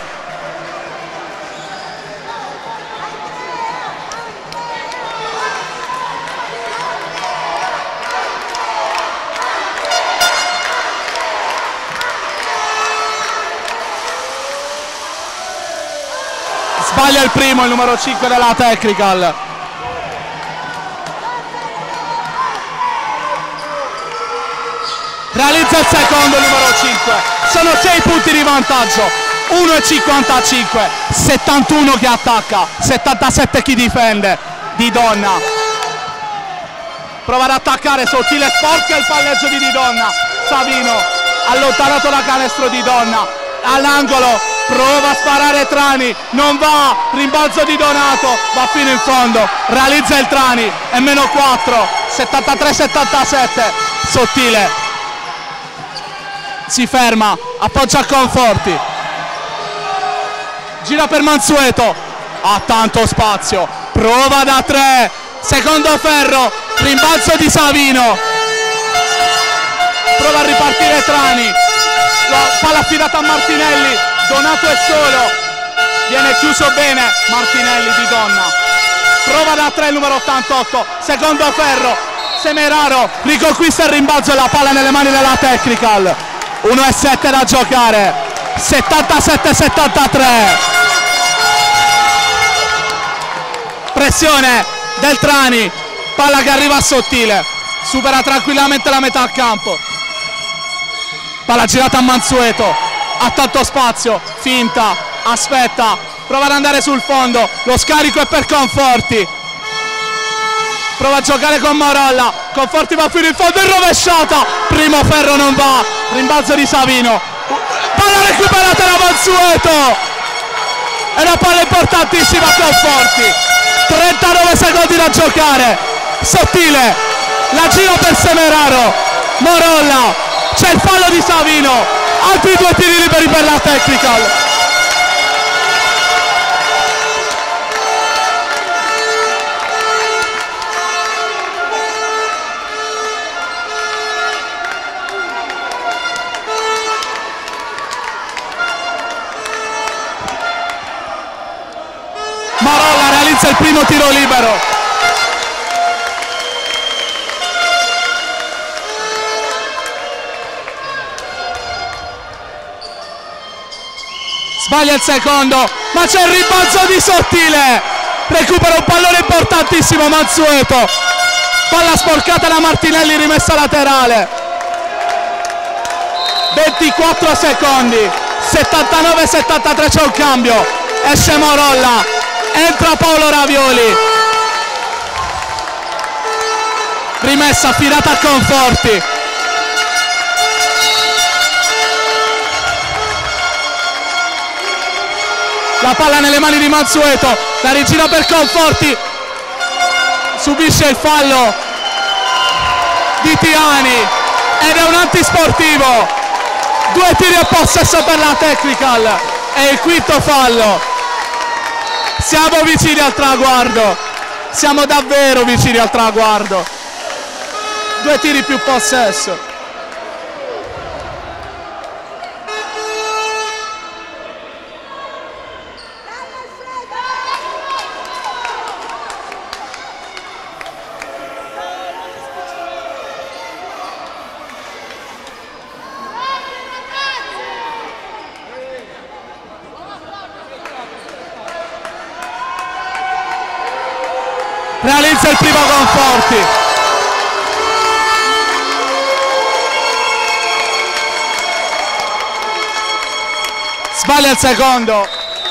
Sbaglia il primo, il numero 5 della Technical. Realizza il secondo, il numero 5. Sono 6 punti di vantaggio. 1,55. 71 che attacca, 77 chi difende. Di Donna. Prova ad attaccare, sottile, sporca il palleggio di Donna. Savino, allontanato da canestro Di Donna. All'angolo. prova a sparare Trani, non va, rimbalzo di Donato, va fino in fondo, realizza il Trani, è -4, 73-77, Sottile si ferma, appoggia a Conforti, gira per Mansueto, ha tanto spazio, prova da 3, secondo ferro, rimbalzo di Savino, prova a ripartire Trani, palla affidata a Martinelli, Donato è solo, viene chiuso bene, Martinelli di Donna, prova da 3 il numero 88, secondo ferro, Semeraro riconquista il rimbalzo e la palla nelle mani della Technical, 1:07 da giocare, 77-73, pressione del Trani, palla che arriva a Sottile, supera tranquillamente la metà campo, palla girata a Mansueto, ha tanto spazio, finta, aspetta, prova ad andare sul fondo, lo scarico è per Conforti, prova a giocare con Morolla, Conforti va fino in fondo e rovesciata, primo ferro non va, rimbalzo di Savino, palla recuperata da Mansueto, è una palla importantissima Conforti, 39 secondi da giocare, Sottile, la gira per Semeraro, Morolla, c'è il fallo di Savino, altri 2 tiri liberi per la Technical. Marolla realizza il primo tiro libero. Sbaglia il secondo, ma c'è il rimbalzo di Sottile, recupera un pallone importantissimo Mansueto, palla sporcata da Martinelli, rimessa laterale, 24 secondi, 79-73, c'è un cambio, esce Morolla, entra Paolo Ravioli, rimessa affidata a Conforti, la palla nelle mani di Mansueto, la rigira per Conforti, subisce il fallo di Tiani ed è un antisportivo, 2 tiri a possesso per la Technical e il quinto fallo. Siamo vicini al traguardo, siamo davvero vicini al traguardo, 2 tiri più possesso. Realizza il primo Conforti, sbaglia il secondo,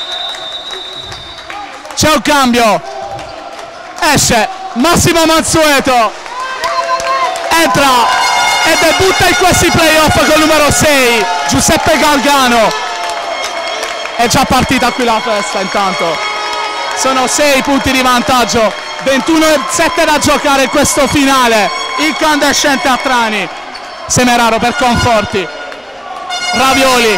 c'è un cambio, esce Massimo Mansueto, entra e debutta in questi playoff con il numero 6 Giuseppe Galgano, è già partita qui la festa, intanto sono 6 punti di vantaggio, 21-7 da giocare in questo finale, incandescente a Trani, Semeraro per Conforti, Ravioli,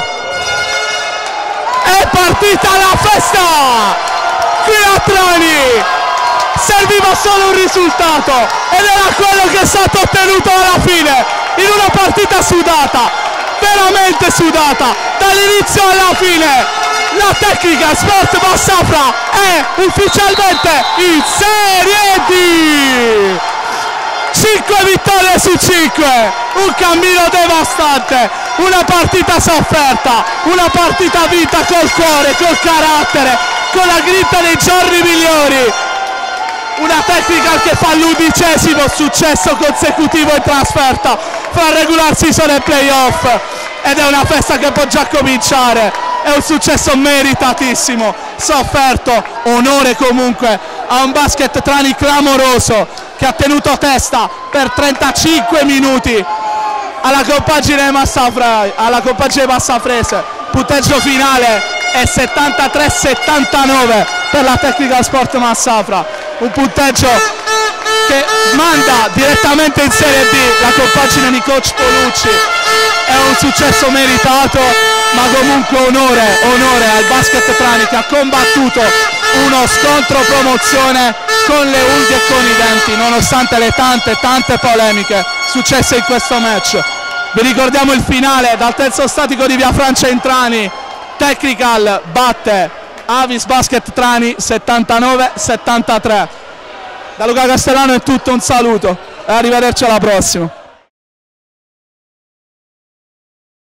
è partita la festa qui a Trani, serviva solo un risultato ed era quello che è stato ottenuto alla fine, in una partita sudata, veramente sudata, dall'inizio alla fine. La Technical Sport Massafra è ufficialmente in Serie D, 5 vittorie su 5, un cammino devastante, una partita sofferta, una partita vinta col cuore, col carattere, con la grinta dei giorni migliori, una Technical che fa l'11° successo consecutivo in trasferta fra regular season e playoff ed è una festa che può già cominciare. È un successo meritatissimo, sofferto, onore comunque a un basket Trani clamoroso che ha tenuto testa per 35 minuti alla compagine massafrese, punteggio finale e 73-79 per la Technical Sport Massafra. Un punteggio che manda direttamente in Serie D la compagine di coach Tolucci. È un successo meritato, ma comunque onore al Basket Trani, che ha combattuto uno scontro promozione con le unghie e con i denti, nonostante le tante polemiche successe in questo match. Vi ricordiamo il finale: dal terzo statico di Via Francia in Trani, Technical batte Avis Basket Trani 79-73. Da Luca Castellano è tutto, un saluto e arrivederci alla prossima.